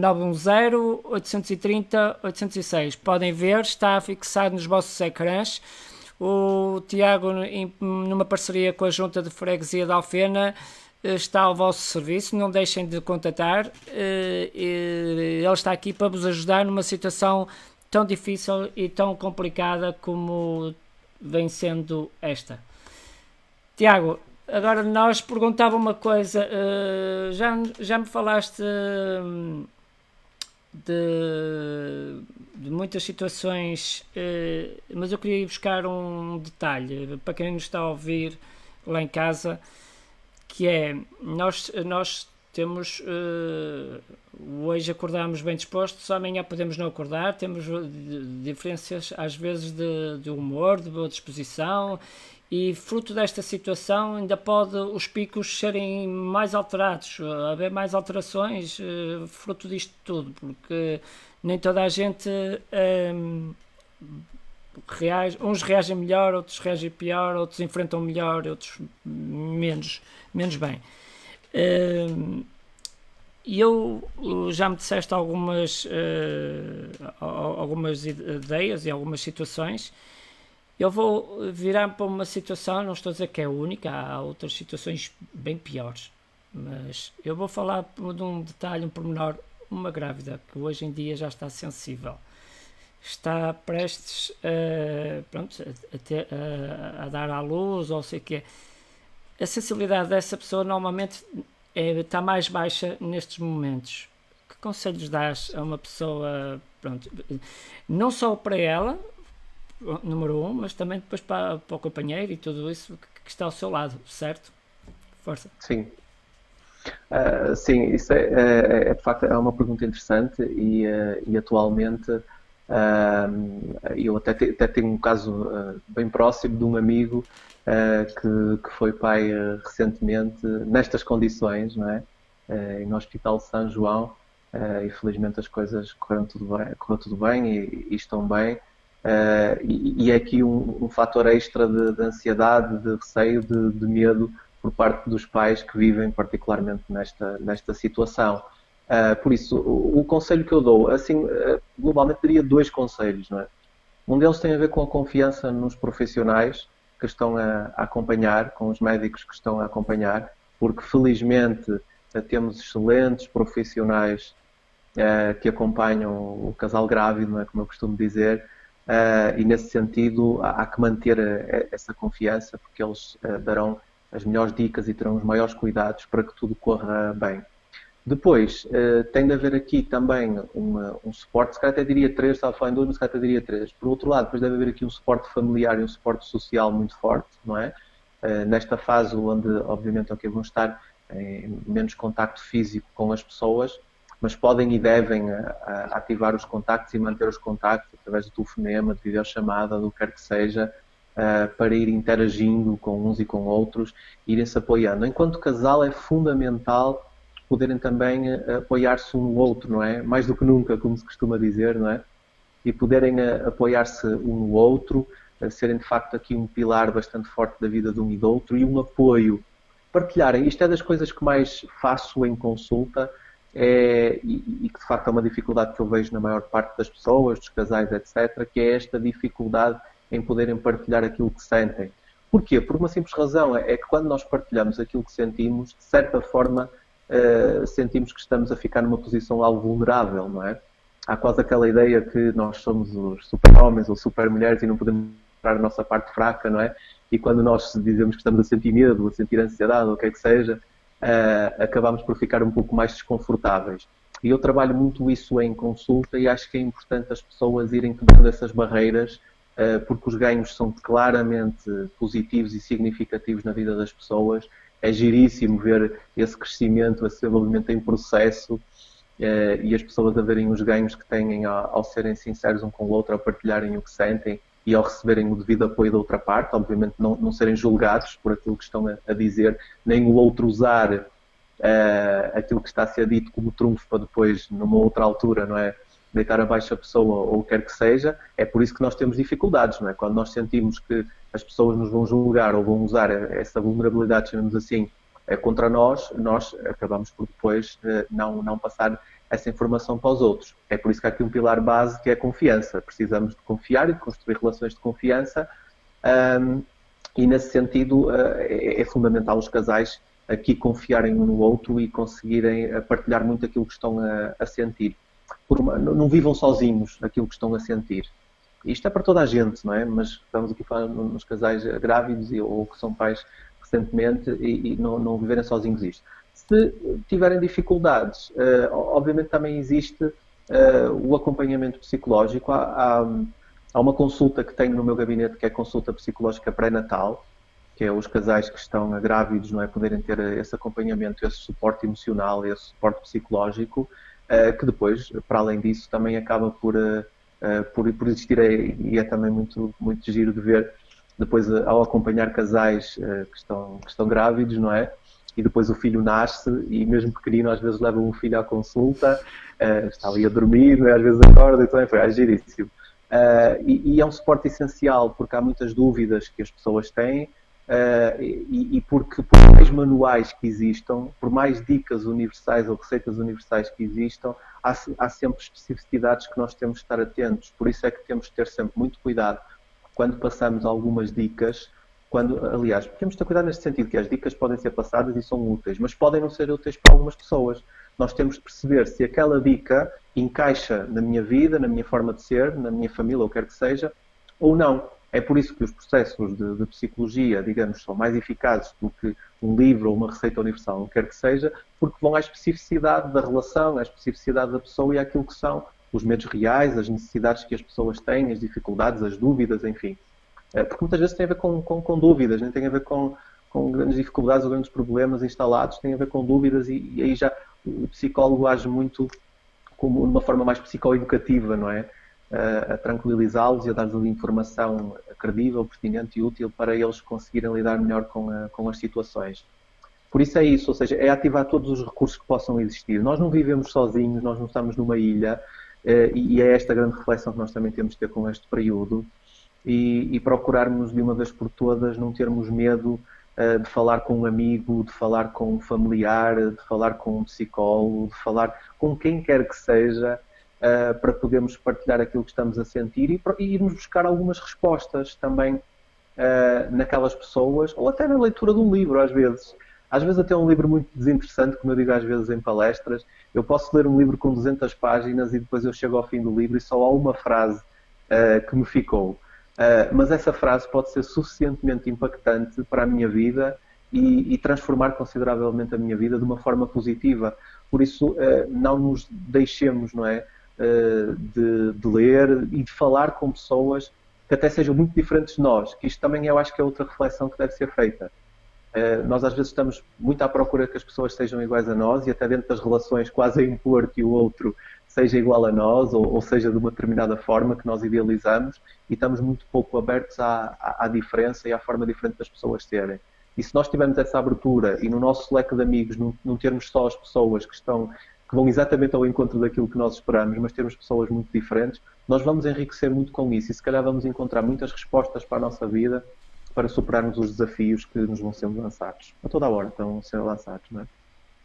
Speaker 2: 910-830-806. Podem ver, está fixado nos vossos ecrãs. O Tiago, numa parceria com a Junta de Freguesia de Alfena, está ao vosso serviço. Não deixem de contatar. Ele está aqui para vos ajudar numa situação tão difícil e tão complicada como vem sendo esta. Tiago, agora nós perguntava uma coisa, já me falaste de muitas situações, mas eu queria ir buscar um detalhe para quem nos está a ouvir lá em casa, que é, nós temos hoje acordamos bem dispostos, amanhã podemos não acordar, temos diferenças às vezes de humor, de boa disposição, e fruto desta situação ainda pode os picos serem mais alterados, haver mais alterações fruto disto tudo, porque nem toda a gente reage, uns reagem melhor, outros reagem pior, outros enfrentam melhor, outros menos bem. E eu já me disseste algumas ideias e algumas situações. Eu vou virar para uma situação, não estou a dizer que é única, há outras situações bem piores, mas eu vou falar de um detalhe, um pormenor, uma grávida que hoje em dia já está sensível, está prestes a dar à luz, ou sei o quê. A sensibilidade dessa pessoa normalmente está mais baixa nestes momentos. Que conselhos dás a uma pessoa, não só para ela, número 1, mas também depois para o companheiro e tudo isso que está ao seu lado, certo? Força.
Speaker 3: Sim. Sim, isso de facto é uma pergunta interessante e atualmente eu até tenho um caso bem próximo de um amigo que foi pai recentemente nestas condições, não é? No Hospital de São João, e felizmente as coisas correu tudo bem e estão bem. E é aqui um fator extra de ansiedade, de receio, de medo por parte dos pais que vivem particularmente nesta situação. Por isso, o conselho que eu dou, assim, globalmente diria 2 conselhos, não é? Um deles tem a ver com a confiança nos profissionais que estão a acompanhar, com os médicos que estão a acompanhar, porque felizmente temos excelentes profissionais que acompanham o casal grávido, não é, como eu costumo dizer. E nesse sentido há que manter essa confiança, porque eles darão as melhores dicas e terão os maiores cuidados para que tudo corra bem. Depois, tem de haver aqui também um suporte, se calhar até diria 3, estava a falar em 2, mas se calhar até diria 3. Por outro lado, depois deve haver aqui um suporte familiar e um suporte social muito forte, não é? Nesta fase onde, obviamente, vão estar em menos contacto físico com as pessoas, mas podem e devem ativar os contactos e manter os contactos através do telefonema, de videochamada, do que quer que seja, para ir interagindo com uns e com outros, irem-se apoiando. Enquanto casal é fundamental poderem também apoiar-se um no outro, não é? Mais do que nunca, como se costuma dizer, não é? E poderem apoiar-se um no outro, serem de facto aqui um pilar bastante forte da vida de um e do outro e um apoio. Partilharem, isto é das coisas que mais faço em consulta, e que de facto é uma dificuldade que eu vejo na maior parte das pessoas, dos casais, etc., que é esta dificuldade em poderem partilhar aquilo que sentem. Porquê? Por uma simples razão, é que quando nós partilhamos aquilo que sentimos, de certa forma, sentimos que estamos a ficar numa posição algo vulnerável, não é? Há quase aquela ideia que nós somos os super-homens ou super-mulheres e não podemos mostrar a nossa parte fraca, não é? E quando nós dizemos que estamos a sentir medo, a sentir ansiedade, ou o que é que seja, acabamos por ficar um pouco mais desconfortáveis. E eu trabalho muito isso em consulta e acho que é importante as pessoas irem quebrando essas barreiras, porque os ganhos são claramente positivos e significativos na vida das pessoas. É giríssimo ver esse crescimento, esse desenvolvimento em processo, e as pessoas a verem os ganhos que têm ao serem sinceros um com o outro, ao partilharem o que sentem e ao receberem o devido apoio da outra parte, obviamente não serem julgados por aquilo que estão a dizer, nem o outro usar aquilo que está a ser dito como trunfo para depois, numa outra altura, não é, deitar abaixo a pessoa ou o que quer que seja. É por isso que nós temos dificuldades, não é? Quando nós sentimos que as pessoas nos vão julgar ou vão usar essa vulnerabilidade, chamamos assim, contra nós acabamos por depois não passar essa informação para os outros. É por isso que há aqui um pilar base que é a confiança. Precisamos de confiar e de construir relações de confiança, e nesse sentido é fundamental os casais aqui confiarem um no outro e conseguirem partilhar muito aquilo que estão a sentir. Não vivam sozinhos aquilo que estão a sentir. Isto é para toda a gente, não é? Mas estamos aqui falando nos casais grávidos ou que são pais recentemente e não viverem sozinhos isto. Se tiverem dificuldades, obviamente também existe o acompanhamento psicológico. Há uma consulta que tenho no meu gabinete, que é a consulta psicológica pré-natal, que é os casais que estão grávidos, não é, poderem ter esse acompanhamento, esse suporte emocional, esse suporte psicológico, que depois, para além disso, também acaba por existir, e é também muito, muito giro de ver, depois ao acompanhar casais que estão grávidos, não é? E depois o filho nasce e mesmo pequenino às vezes leva um filho à consulta, está ali a dormir, não é? Às vezes acorda e também foi giríssimo. E é um suporte essencial porque há muitas dúvidas que as pessoas têm porque por mais manuais que existam, por mais dicas universais ou receitas universais que existam, há sempre especificidades que nós temos de estar atentos. Por isso é que temos de ter sempre muito cuidado quando passamos algumas dicas. Aliás, temos de ter cuidado neste sentido, que as dicas podem ser passadas e são úteis, mas podem não ser úteis para algumas pessoas. Nós temos de perceber se aquela dica encaixa na minha vida, na minha forma de ser, na minha família, ou quer que seja, ou não. É por isso que os processos de psicologia, digamos, são mais eficazes do que um livro ou uma receita universal, ou quer que seja, porque vão à especificidade da relação, à especificidade da pessoa e àquilo que são os medos reais, as necessidades que as pessoas têm, as dificuldades, as dúvidas, enfim. Porque muitas vezes tem a ver com dúvidas, nem tem a ver com grandes dificuldades ou grandes problemas instalados, tem a ver com dúvidas e aí já o psicólogo age muito como uma forma mais psicoeducativa, não é? A tranquilizá-los e a dar-lhes informação credível, pertinente e útil para eles conseguirem lidar melhor com as situações. Por isso é isso, ou seja, é ativar todos os recursos que possam existir. Nós não vivemos sozinhos, nós não estamos numa ilha e é esta grande reflexão que nós também temos de ter com este período e procurarmos de uma vez por todas não termos medo de falar com um amigo, de falar com um familiar, de falar com um psicólogo, de falar com quem quer que seja, para podermos partilhar aquilo que estamos a sentir e irmos buscar algumas respostas também naquelas pessoas, ou até na leitura de um livro, às vezes. Às vezes até um livro muito desinteressante, como eu digo às vezes em palestras. Eu posso ler um livro com 200 páginas e depois eu chego ao fim do livro e só há uma frase que me ficou. Mas essa frase pode ser suficientemente impactante para a minha vida e transformar consideravelmente a minha vida de uma forma positiva. Por isso, não nos deixemos, não é, de ler e de falar com pessoas que até sejam muito diferentes de nós, que isto também eu acho que é outra reflexão que deve ser feita. Nós às vezes estamos muito à procura que as pessoas sejam iguais a nós e até dentro das relações quase a impor que o outro seja igual a nós ou seja de uma determinada forma que nós idealizamos e estamos muito pouco abertos à diferença e à forma diferente das pessoas serem. E se nós tivermos essa abertura e no nosso leque de amigos não termos só as pessoas que vão exatamente ao encontro daquilo que nós esperamos, mas termos pessoas muito diferentes, nós vamos enriquecer muito com isso e se calhar vamos encontrar muitas respostas para a nossa vida para superarmos os desafios que nos vão sendo lançados. A toda a hora estão a ser lançados, não é?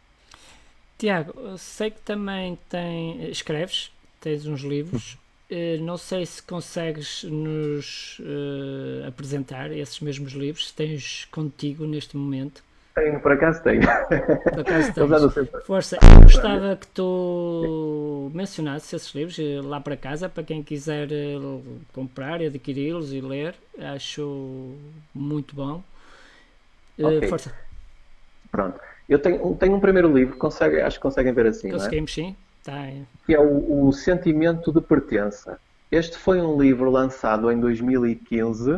Speaker 2: Tiago, sei que também escreves, tens uns livros. Não sei se consegues nos apresentar esses mesmos livros, se tens contigo neste momento.
Speaker 3: Tenho, por acaso tenho.
Speaker 2: Por acaso tens. Força, eu gostava que tu mencionasses esses livros lá para casa, para quem quiser comprar, adquiri-los e ler. Acho muito bom.
Speaker 3: Okay.
Speaker 2: Força.
Speaker 3: Pronto. Eu tenho um primeiro livro, acho que conseguem ver assim,
Speaker 2: conseguimos,
Speaker 3: não é?
Speaker 2: Sim. Tá.
Speaker 3: Que é o Sentimento de Pertença. Este foi um livro lançado em 2015,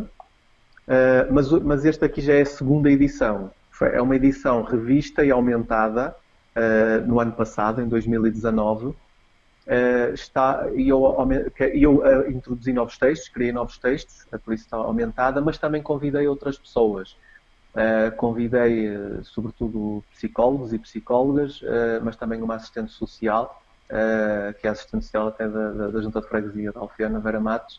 Speaker 3: mas este aqui já é a segunda edição. É uma edição revista e aumentada no ano passado, em 2019. Eu introduzi novos textos, criei novos textos, por isso está aumentada, mas também convidei outras pessoas. Convidei, sobretudo, psicólogos e psicólogas, mas também uma assistente social, que é assistente social até da Junta de Freguesia de Alfena, Vera Matos,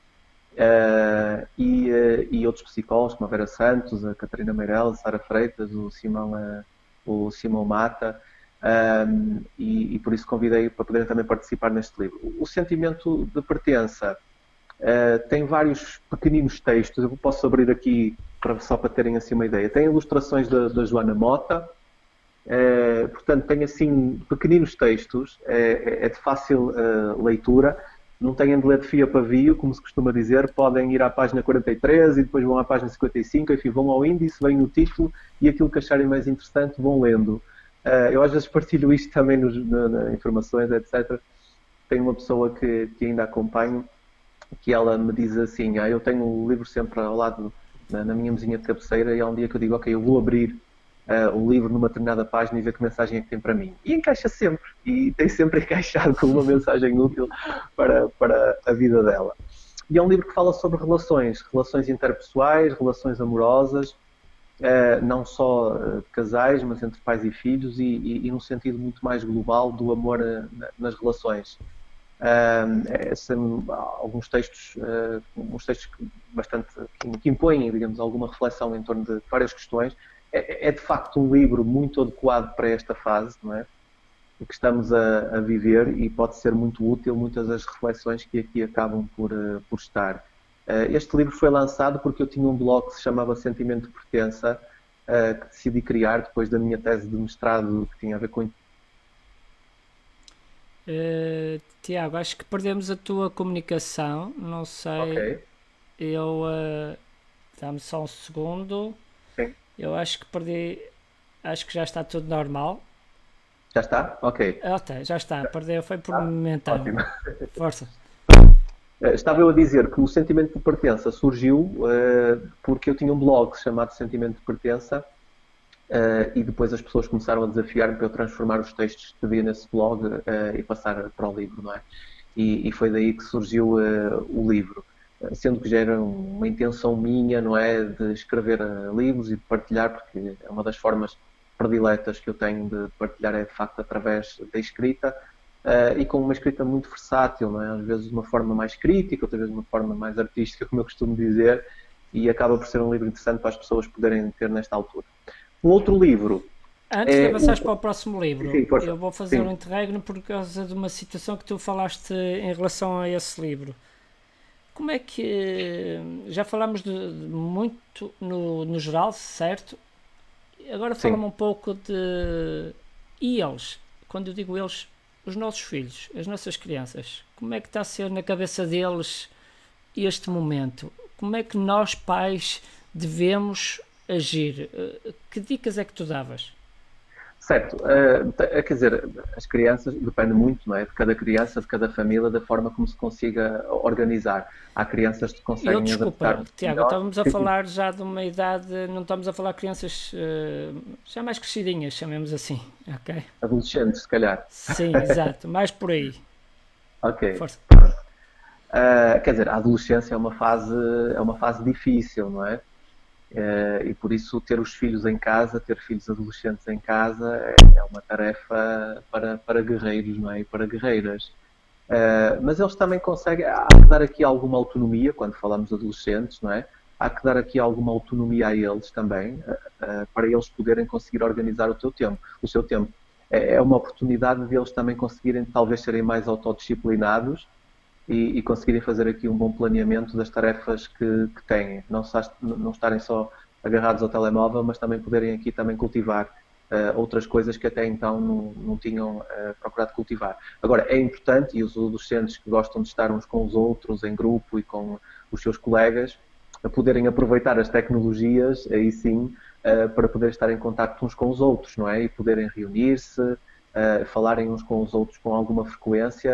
Speaker 3: e outros psicólogos, como a Vera Santos, a Catarina Meirelles, a Sara Freitas, o Simão Mata, e por isso convidei para poderem também participar neste livro. O Sentimento de Pertença tem vários pequeninos textos, eu posso abrir aqui só para terem assim uma ideia. Tem ilustrações da Joana Mota, portanto tem assim pequeninos textos, é de fácil leitura. Não têm de ler de fio a pavio, como se costuma dizer, podem ir à página 43 e depois vão à página 55, enfim, vão ao índice, vem o título e aquilo que acharem mais interessante vão lendo. Eu às vezes partilho isto também nas informações, etc. Tenho uma pessoa que ainda acompanho, que ela me diz assim, eu tenho o livro sempre ao lado, na minha mesinha de cabeceira, e há um dia que eu digo, ok, eu vou abrir o livro numa determinada página e ver que mensagem é que tem para mim. E encaixa sempre, e tem sempre encaixado com uma mensagem útil para a vida dela. E é um livro que fala sobre relações interpessoais, relações amorosas, não só de casais, mas entre pais e filhos, e num sentido muito mais global do amor nas relações. São alguns textos, que impõem, digamos, alguma reflexão em torno de várias questões. É de facto um livro muito adequado para esta fase, não é? O que estamos a viver, e pode ser muito útil muitas das reflexões que aqui acabam por estar. Este livro foi lançado porque eu tinha um blog que se chamava Sentimento de Pertença, que decidi criar depois da minha tese de mestrado, que tinha a ver com...
Speaker 2: Tiago, acho que perdemos a tua comunicação, não sei,
Speaker 3: Ok,
Speaker 2: dá-me só um segundo,
Speaker 3: sim.
Speaker 2: eu acho que perdi, acho que já está tudo normal.
Speaker 3: Já está? Ok.
Speaker 2: Ok, já está, perdeu, foi por
Speaker 3: Ah,
Speaker 2: momentâneo,
Speaker 3: ótimo.
Speaker 2: força.
Speaker 3: Estava eu a dizer que o sentimento de pertença surgiu porque eu tinha um blog chamado Sentimento de Pertença, e depois as pessoas começaram a desafiar-me para eu transformar os textos que havia nesse blog e passar para o livro, não é? E foi daí que surgiu o livro, sendo que já era uma intenção minha, não é, de escrever livros e de partilhar, porque é uma das formas prediletas que eu tenho de partilhar é de facto através da escrita, e com uma escrita muito versátil, não é? Às vezes de uma forma mais crítica, outras vezes de uma forma mais artística, como eu costumo dizer, e acaba por ser um livro interessante para as pessoas poderem ter nesta altura. Um outro livro
Speaker 2: Antes de
Speaker 3: é
Speaker 2: avançares para o próximo livro,
Speaker 3: sim, força.
Speaker 2: eu vou fazer um
Speaker 3: Sim,
Speaker 2: interregno por causa de uma situação que tu falaste em relação a esse livro. Como é que. Já falámos de muito no geral, certo? Agora
Speaker 3: sim.
Speaker 2: fala-me um pouco de. E eles? Quando eu digo eles, os nossos filhos, as nossas crianças. Como é que está a ser na cabeça deles este momento? Como é que nós, pais, devemos agir? Que dicas é que tu davas?
Speaker 3: Certo. Quer dizer, as crianças, depende muito, não é? De cada criança, de cada família, da forma como se consiga organizar. Há crianças que
Speaker 2: Eu,
Speaker 3: conseguem
Speaker 2: desculpa,
Speaker 3: adaptar
Speaker 2: Tiago,
Speaker 3: melhor.
Speaker 2: estávamos a
Speaker 3: Sim, sim.
Speaker 2: falar já de uma idade, não estamos a falar de crianças já mais crescidinhas, chamemos assim, ok?
Speaker 3: Adolescentes, se calhar.
Speaker 2: Sim, exato, mais por aí.
Speaker 3: Ok.
Speaker 2: Força.
Speaker 3: Quer dizer, a adolescência é uma fase difícil, não é? E por isso ter os filhos em casa, ter filhos adolescentes em casa é uma tarefa para guerreiros, não é? E para guerreiras. Mas eles também conseguem, há que dar aqui alguma autonomia, quando falamos de adolescentes, não é? Há que dar aqui alguma autonomia a eles também, para eles poderem conseguir organizar o seu tempo. É uma oportunidade de eles também conseguirem, talvez, serem mais autodisciplinados e conseguirem fazer aqui um bom planeamento das tarefas que têm. Não estarem só agarrados ao telemóvel, mas também poderem aqui também cultivar outras coisas que até então não tinham procurado cultivar. Agora, é importante, e os adolescentes que gostam de estar uns com os outros, em grupo e com os seus colegas, a poderem aproveitar as tecnologias, aí sim, para poder estar em contacto uns com os outros, não é? E poderem reunir-se, falarem uns com os outros com alguma frequência,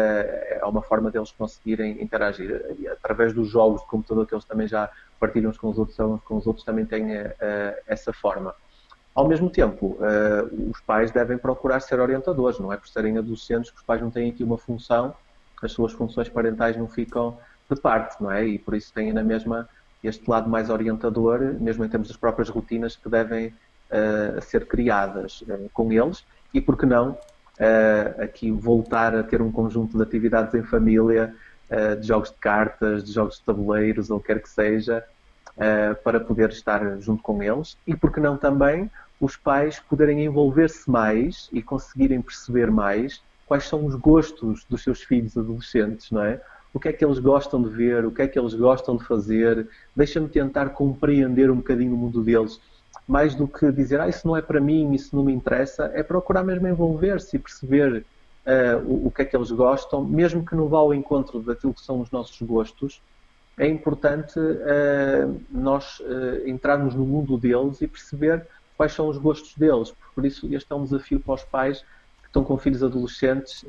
Speaker 3: é uma forma deles conseguirem interagir. E através dos jogos de computador que eles também já partilham uns com os outros também têm essa forma. Ao mesmo tempo, os pais devem procurar ser orientadores, não é por serem adolescentes que os pais não têm aqui uma função, as suas funções parentais não ficam de parte, não é? E por isso têm na mesma este lado mais orientador, mesmo em termos das próprias rotinas que devem ser criadas com eles, e por que não aqui voltar a ter um conjunto de atividades em família, de jogos de cartas, de jogos de tabuleiros, ou o que quer que seja, para poder estar junto com eles, e por que não também os pais poderem envolver-se mais e conseguirem perceber mais quais são os gostos dos seus filhos adolescentes, não é? O que é que eles gostam de ver, o que é que eles gostam de fazer, deixa-me tentar compreender um bocadinho o mundo deles, mais do que dizer, isso não é para mim, isso não me interessa, é procurar mesmo envolver-se e perceber o que é que eles gostam, mesmo que não vá ao encontro daquilo que são os nossos gostos. É importante nós entrarmos no mundo deles e perceber quais são os gostos deles. Por isso, este é um desafio para os pais que estão com filhos adolescentes,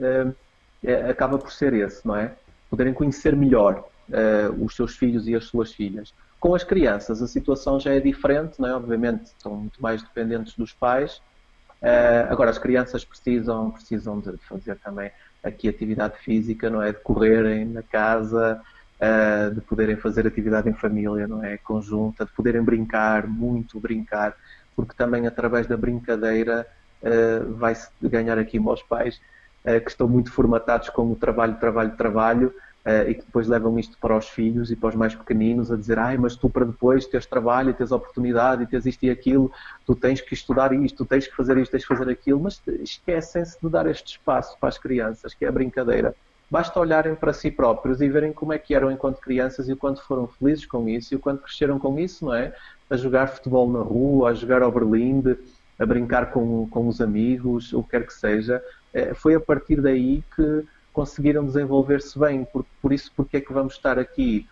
Speaker 3: acaba por ser esse, não é? Poderem conhecer melhor os seus filhos e as suas filhas. Com as crianças a situação já é diferente, não é? Obviamente são muito mais dependentes dos pais. Agora as crianças precisam de fazer também aqui atividade física, não é? De correrem na casa, de poderem fazer atividade em família, não é? Conjunta, de poderem brincar, muito brincar, porque também através da brincadeira vai-se ganhar aqui aos pais que estão muito formatados com o trabalho, e que depois levam isto para os filhos e para os mais pequeninos a dizer, mas tu para depois teres trabalho e teres oportunidade e teres isto e aquilo, tu tens que estudar isto, tu tens que fazer isto, tens que fazer aquilo, mas esquecem-se de dar este espaço para as crianças, que é a brincadeira. Basta olharem para si próprios e verem como é que eram enquanto crianças e o quanto foram felizes com isso e o quanto cresceram com isso, não é? A jogar futebol na rua, a jogar ao berlinde, a brincar com os amigos, o que quer que seja. Foi a partir daí que conseguiram desenvolver-se bem. Por isso, porque é que vamos estar aqui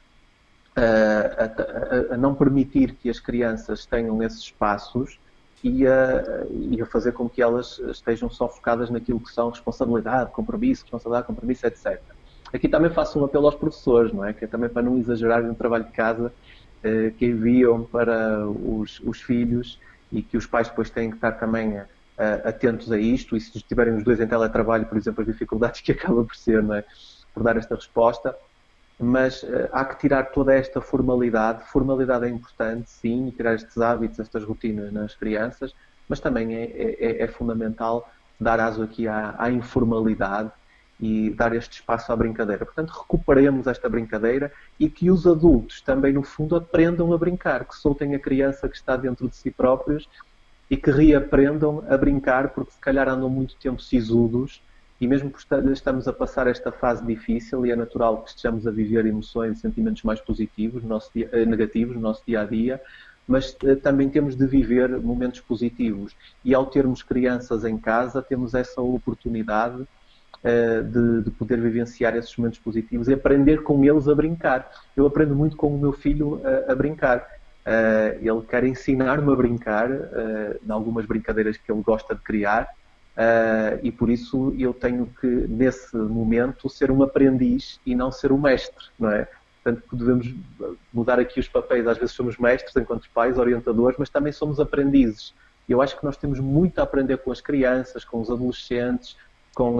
Speaker 3: a não permitir que as crianças tenham esses espaços e a fazer com que elas estejam só focadas naquilo que são responsabilidade, compromisso, etc. Aqui também faço um apelo aos professores, não é? Que é também para não exagerarem no trabalho de casa que enviam para os filhos e que os pais depois têm que estar também atentos a isto, e se estiverem os dois em teletrabalho, por exemplo, as dificuldades que acaba por ser, não é? Por dar esta resposta. Mas há que tirar toda esta formalidade. Formalidade é importante, sim, e tirar estes hábitos, estas rotinas nas crianças, mas também é fundamental dar aso aqui à informalidade e dar este espaço à brincadeira. Portanto, recuperemos esta brincadeira e que os adultos também, no fundo, aprendam a brincar, que soltem a criança que está dentro de si próprios e que reaprendam a brincar, porque se calhar andam muito tempo sisudos e mesmo por estamos a passar esta fase difícil e é natural que estejamos a viver emoções e sentimentos mais positivos, negativos no nosso dia-a-dia, mas também temos de viver momentos positivos. E ao termos crianças em casa, temos essa oportunidade de poder vivenciar esses momentos positivos e aprender com eles a brincar. Eu aprendo muito com o meu filho a brincar. Ele quer ensinar-me a brincar em algumas brincadeiras que ele gosta de criar, e por isso eu tenho que, nesse momento, ser um aprendiz e não ser um mestre, não é? Portanto, devemos mudar aqui os papéis. Às vezes somos mestres enquanto pais, orientadores, mas também somos aprendizes. Eu acho que nós temos muito a aprender com as crianças, com os adolescentes, com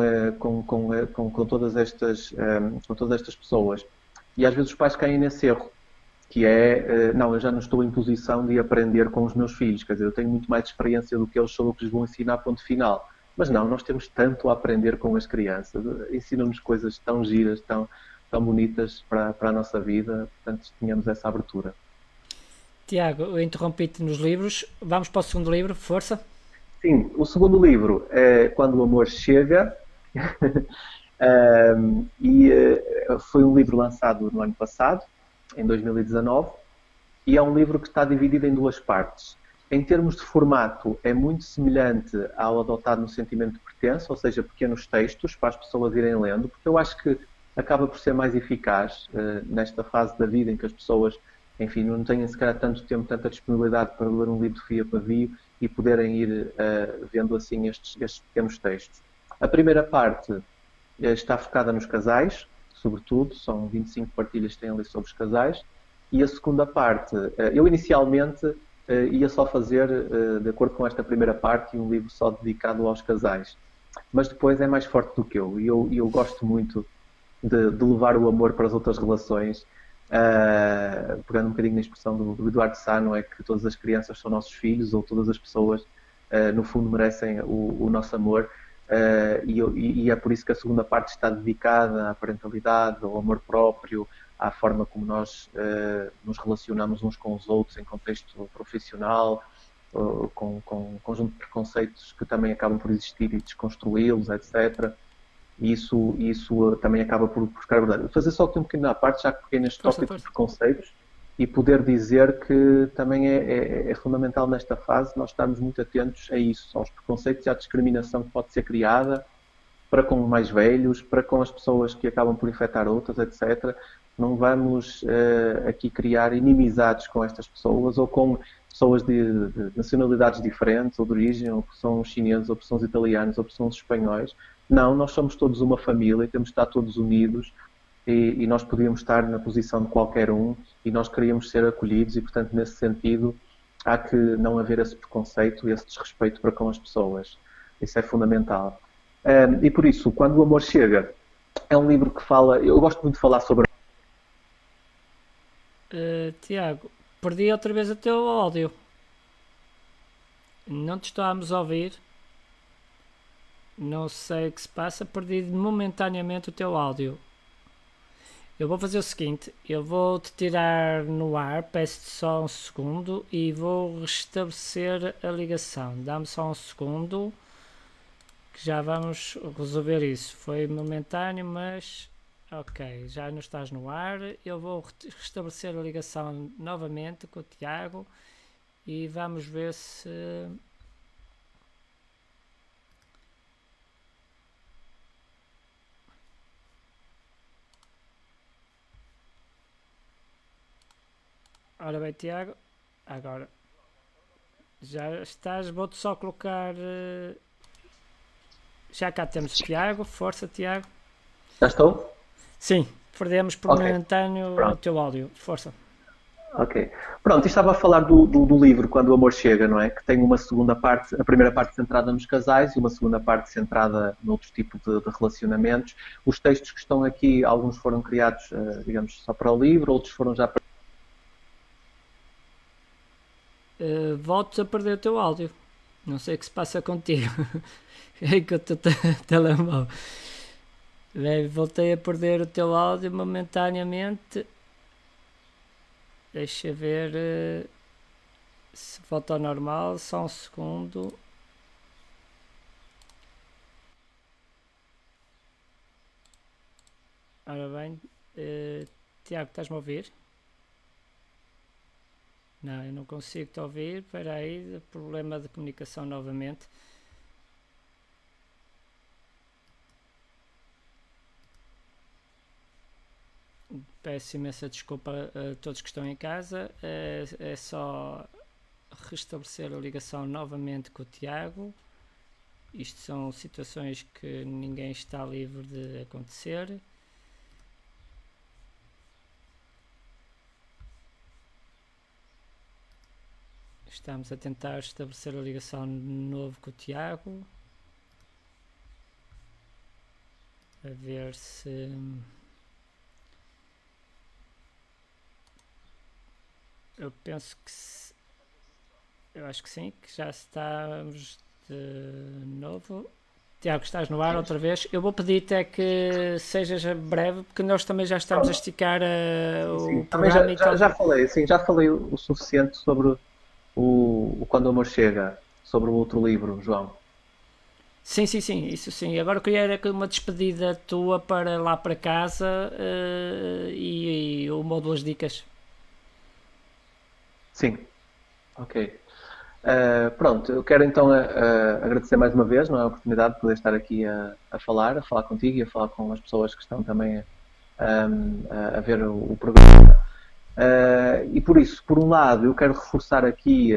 Speaker 3: todas estas pessoas. E às vezes os pais caem nesse erro, que é, não, eu já não estou em posição de aprender com os meus filhos, quer dizer, eu tenho muito mais experiência do que eles sobre o que lhes vou ensinar, ponto final. Mas não, nós temos tanto a aprender com as crianças, ensinam-nos coisas tão giras, tão bonitas para a nossa vida, portanto, tenhamos essa abertura.
Speaker 2: Tiago, eu interrompi-te nos livros, vamos para o segundo livro, força.
Speaker 3: Sim, o segundo livro é Quando o Amor Chega, foi um livro lançado no ano passado, em 2019, e é um livro que está dividido em duas partes. Em termos de formato, é muito semelhante ao adotado no Sentimento de Pertença, ou seja, pequenos textos para as pessoas irem lendo, porque eu acho que acaba por ser mais eficaz nesta fase da vida em que as pessoas, enfim, não têm se calhar tanto tempo, tanta disponibilidade para ler um livro de fio a pavio e poderem ir vendo assim estes pequenos textos. A primeira parte está focada nos casais, sobretudo, são 25 partilhas que têm ali sobre os casais, e a segunda parte, eu inicialmente ia só fazer, de acordo com esta primeira parte, um livro só dedicado aos casais, mas depois é mais forte do que eu, e eu gosto muito de levar o amor para as outras relações, pegando um bocadinho na expressão do Eduardo Sá, não é que todas as crianças são nossos filhos, ou todas as pessoas, no fundo, merecem o nosso amor. E é por isso que a segunda parte está dedicada à parentalidade, ao amor próprio, à forma como nós nos relacionamos uns com os outros em contexto profissional, com um conjunto de preconceitos que também acabam por existir e desconstruí-los, etc. E isso também acaba por ficar verdade. Vou fazer só aqui um bocadinho à parte, já que peguei neste tópico de preconceitos, e poder dizer que também é fundamental nesta fase nós estarmos muito atentos a isso, aos preconceitos e à discriminação que pode ser criada para com os mais velhos, para com as pessoas que acabam por infectar outras, etc. Não vamos aqui criar inimizades com estas pessoas ou com pessoas de nacionalidades diferentes ou de origem, ou que são chineses, ou que são italianos, ou que são espanhóis. Não, nós somos todos uma família e temos de estar todos unidos e nós podíamos estar na posição de qualquer um e nós queríamos ser acolhidos e, portanto, nesse sentido, há que não haver esse preconceito e esse desrespeito para com as pessoas. Isso é fundamental. E por isso, quando o amor chega, é um livro que fala. Eu gosto muito de falar sobre.
Speaker 2: Tiago, perdi outra vez o teu áudio. Não te estamos a ouvir. Não sei o que se passa. Perdi momentaneamente o teu áudio. Eu vou fazer o seguinte. Eu vou te tirar no ar. Peço-te só um segundo. E vou restabelecer a ligação. Dá-me só um segundo. Que já vamos resolver isso. Foi momentâneo, mas... Ok, já não estás no ar. Eu vou restabelecer a ligação novamente com o Tiago. E vamos ver se... Ora bem, Tiago, agora já estás, vou-te só colocar. Já cá temos o Tiago, força, Tiago.
Speaker 3: Já estou?
Speaker 2: Sim, perdemos por
Speaker 3: Ok,
Speaker 2: momentâneo o
Speaker 3: pronto.
Speaker 2: teu áudio, força.
Speaker 3: Ok. Pronto, e estava a falar do livro Quando o Amor Chega, não é? Que tem uma segunda parte, a primeira parte centrada nos casais e uma segunda parte centrada noutro tipo de relacionamentos. Os textos que estão aqui, alguns foram criados, digamos, só para o livro, outros foram já para...
Speaker 2: Volto a perder o teu áudio. Não sei o que se passa contigo. É que o teu telemóvel. Bem, voltei a perder o teu áudio momentaneamente. Deixa ver se volta ao normal. Só um segundo. Ora bem, Tiago, estás-me a ouvir? Não, eu não consigo te ouvir. Espera aí, problema de comunicação novamente. Peço imensa desculpa a todos que estão em casa. É só restabelecer a ligação novamente com o Tiago. Isto são situações que ninguém está livre de acontecer. Estamos a tentar estabelecer a ligação de novo com o Tiago. A ver se... Eu penso que... Eu acho que sim, que já estamos de novo. Tiago, estás no ar outra vez. Eu vou pedir-te é que sejas breve, porque nós também já estamos a esticar
Speaker 3: Sim,
Speaker 2: o
Speaker 3: também
Speaker 2: programa e tal.
Speaker 3: já falei, sim, já falei o suficiente sobre o Quando o Amor Chega, sobre o outro livro, João.
Speaker 2: Sim, sim, sim, isso sim. Agora eu queria era uma despedida tua para lá para casa e uma ou duas dicas.
Speaker 3: Sim, ok. Pronto, eu quero então agradecer mais uma vez, não é, a oportunidade de poder estar aqui a falar contigo e a falar com as pessoas que estão também a ver o programa. E por isso, por um lado, eu quero reforçar aqui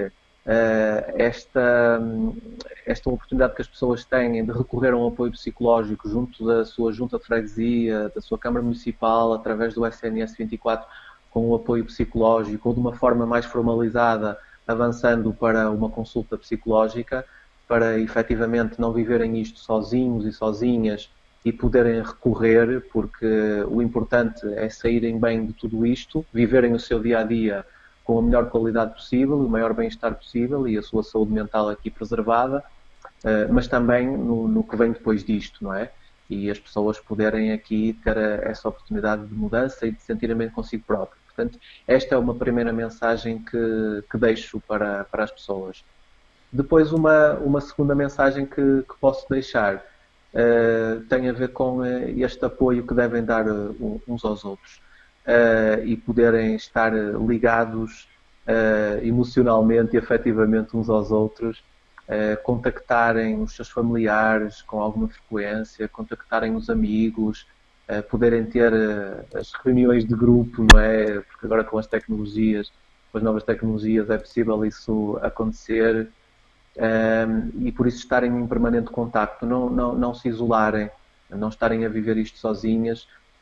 Speaker 3: esta oportunidade que as pessoas têm de recorrer a um apoio psicológico junto da sua junta de freguesia, da sua Câmara Municipal, através do SNS 24, com um apoio psicológico ou de uma forma mais formalizada, avançando para uma consulta psicológica, para efetivamente não viverem isto sozinhos e sozinhas e poderem recorrer, porque o importante é saírem bem de tudo isto, viverem o seu dia-a-dia com a melhor qualidade possível, o maior bem-estar possível e a sua saúde mental aqui preservada, mas também no que vem depois disto, não é? E as pessoas poderem aqui ter essa oportunidade de mudança e de sentirem bem consigo próprio. Portanto, esta é uma primeira mensagem que deixo para as pessoas. Depois, uma segunda mensagem que posso deixar tem a ver com este apoio que devem dar uns aos outros e poderem estar ligados emocionalmente e afetivamente uns aos outros, contactarem os seus familiares com alguma frequência, contactarem os amigos, poderem ter as reuniões de grupo, não é? Porque agora com as tecnologias, com as novas tecnologias, é possível isso acontecer. E por isso estarem em permanente contacto, não se isolarem, não estarem a viver isto sozinhas,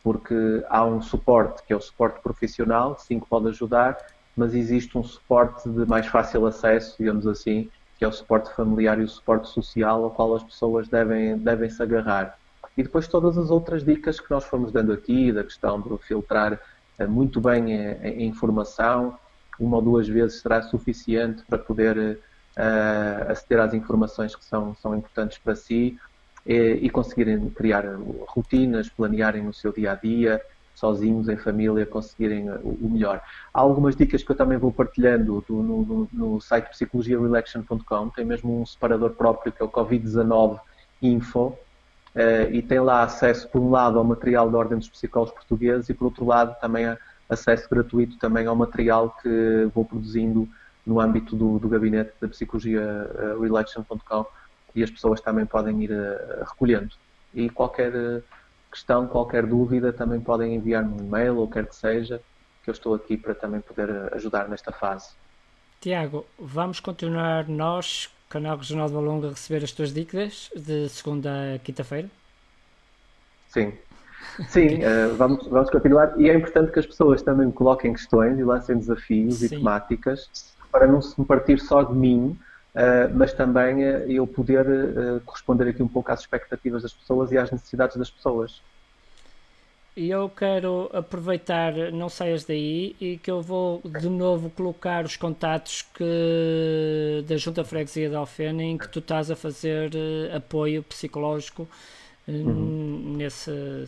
Speaker 3: porque há um suporte, que é o suporte profissional, sim, que pode ajudar, mas existe um suporte de mais fácil acesso, digamos assim, que é o suporte familiar e o suporte social, ao qual as pessoas devem se agarrar. E depois todas as outras dicas que nós fomos dando aqui, da questão de filtrar muito bem a informação, 1 ou 2 vezes será suficiente para poder aceder às informações que são importantes para si, e conseguirem criar rotinas, planearem no seu dia-a-dia, sozinhos, em família, conseguirem o melhor. Há algumas dicas que eu também vou partilhando no site psicologiarelaction.com, tem mesmo um separador próprio que é o Covid-19 Info, e tem lá acesso, por um lado, ao material da Ordem dos Psicólogos Portugueses e, por outro lado, também acesso gratuito também ao material que vou produzindo no âmbito do gabinete da psicologiarelaction.com, e as pessoas também podem ir recolhendo. E qualquer questão, qualquer dúvida, também podem enviar-me um e-mail ou quer que seja, que eu estou aqui para também poder ajudar nesta fase.
Speaker 2: Tiago, vamos continuar nós, Canal Regional de Valongo, a receber as tuas dicas de segunda a quinta-feira?
Speaker 3: Sim. Sim, vamos continuar. E é importante que as pessoas também me coloquem questões e lancem desafios Sim. e temáticas, para não se partir só de mim, mas também eu poder corresponder aqui um pouco às expectativas das pessoas e às necessidades das pessoas.
Speaker 2: E eu quero aproveitar, não saias daí, e que eu vou de novo colocar os contactos da Junta Freguesia de Alfena, em que tu estás a fazer apoio psicológico nesse...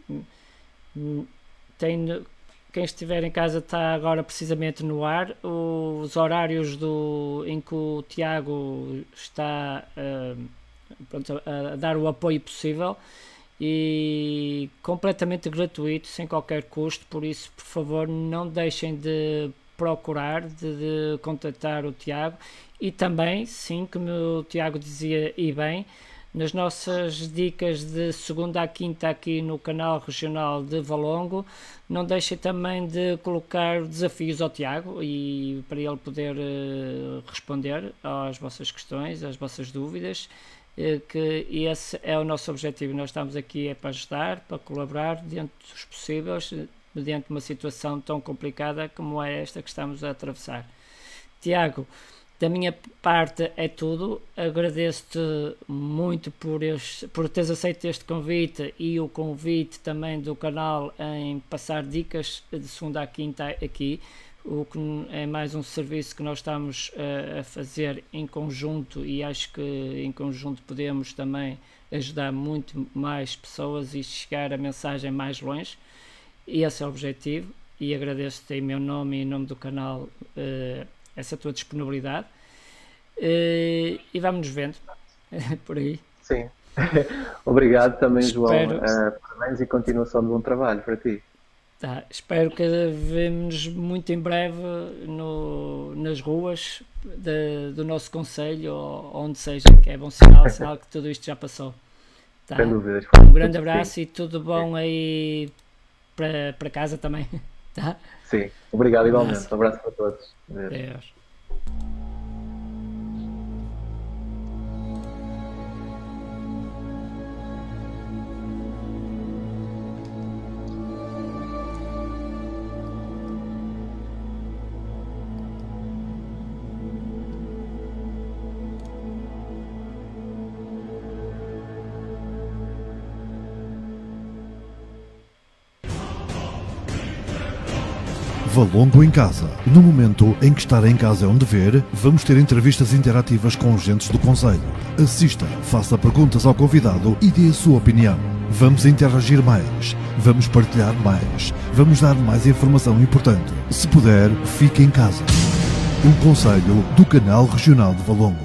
Speaker 2: Quem estiver em casa está agora precisamente no ar. Os horários em que o Tiago está a dar o apoio possível, e completamente gratuito, sem qualquer custo. Por isso, por favor, não deixem de procurar, de contactar o Tiago. E também, sim, como o Tiago dizia e bem, nas nossas dicas de segunda à quinta aqui no canal regional de Valongo, não deixem também de colocar desafios ao Tiago, e para ele poder responder às vossas questões, às vossas dúvidas, que esse é o nosso objetivo. Nós estamos aqui para ajudar, para colaborar dentro dos possíveis, mediante uma situação tão complicada como é esta que estamos a atravessar. Tiago, da minha parte é tudo. Agradeço-te muito por teres aceito este convite, e o convite também do canal em passar dicas de segunda à quinta aqui, o que é mais um serviço que nós estamos a fazer em conjunto, e acho que em conjunto podemos também ajudar muito mais pessoas e chegar a mensagem mais longe, e esse é o objetivo. E agradeço-te em meu nome e em nome do canal essa tua disponibilidade, e vamos nos vendo por aí.
Speaker 3: Sim. Obrigado também, João. Parabéns e continuação de bom trabalho para ti.
Speaker 2: Espero que vemos muito em breve nas ruas do nosso concelho, ou onde seja, que é bom sinal que tudo isto já passou.
Speaker 3: Sem dúvidas.
Speaker 2: Um grande abraço e tudo bom aí para casa também. Tá?
Speaker 3: Sim, obrigado igualmente. Um abraço para todos.
Speaker 2: Adeus.
Speaker 1: Valongo em Casa. No momento em que estar em casa é um dever, vamos ter entrevistas interativas com agentes do concelho. Assista, faça perguntas ao convidado e dê a sua opinião. Vamos interagir mais, vamos partilhar mais, vamos dar mais informação importante. Se puder, fique em casa. Um conselho do Canal Regional de Valongo.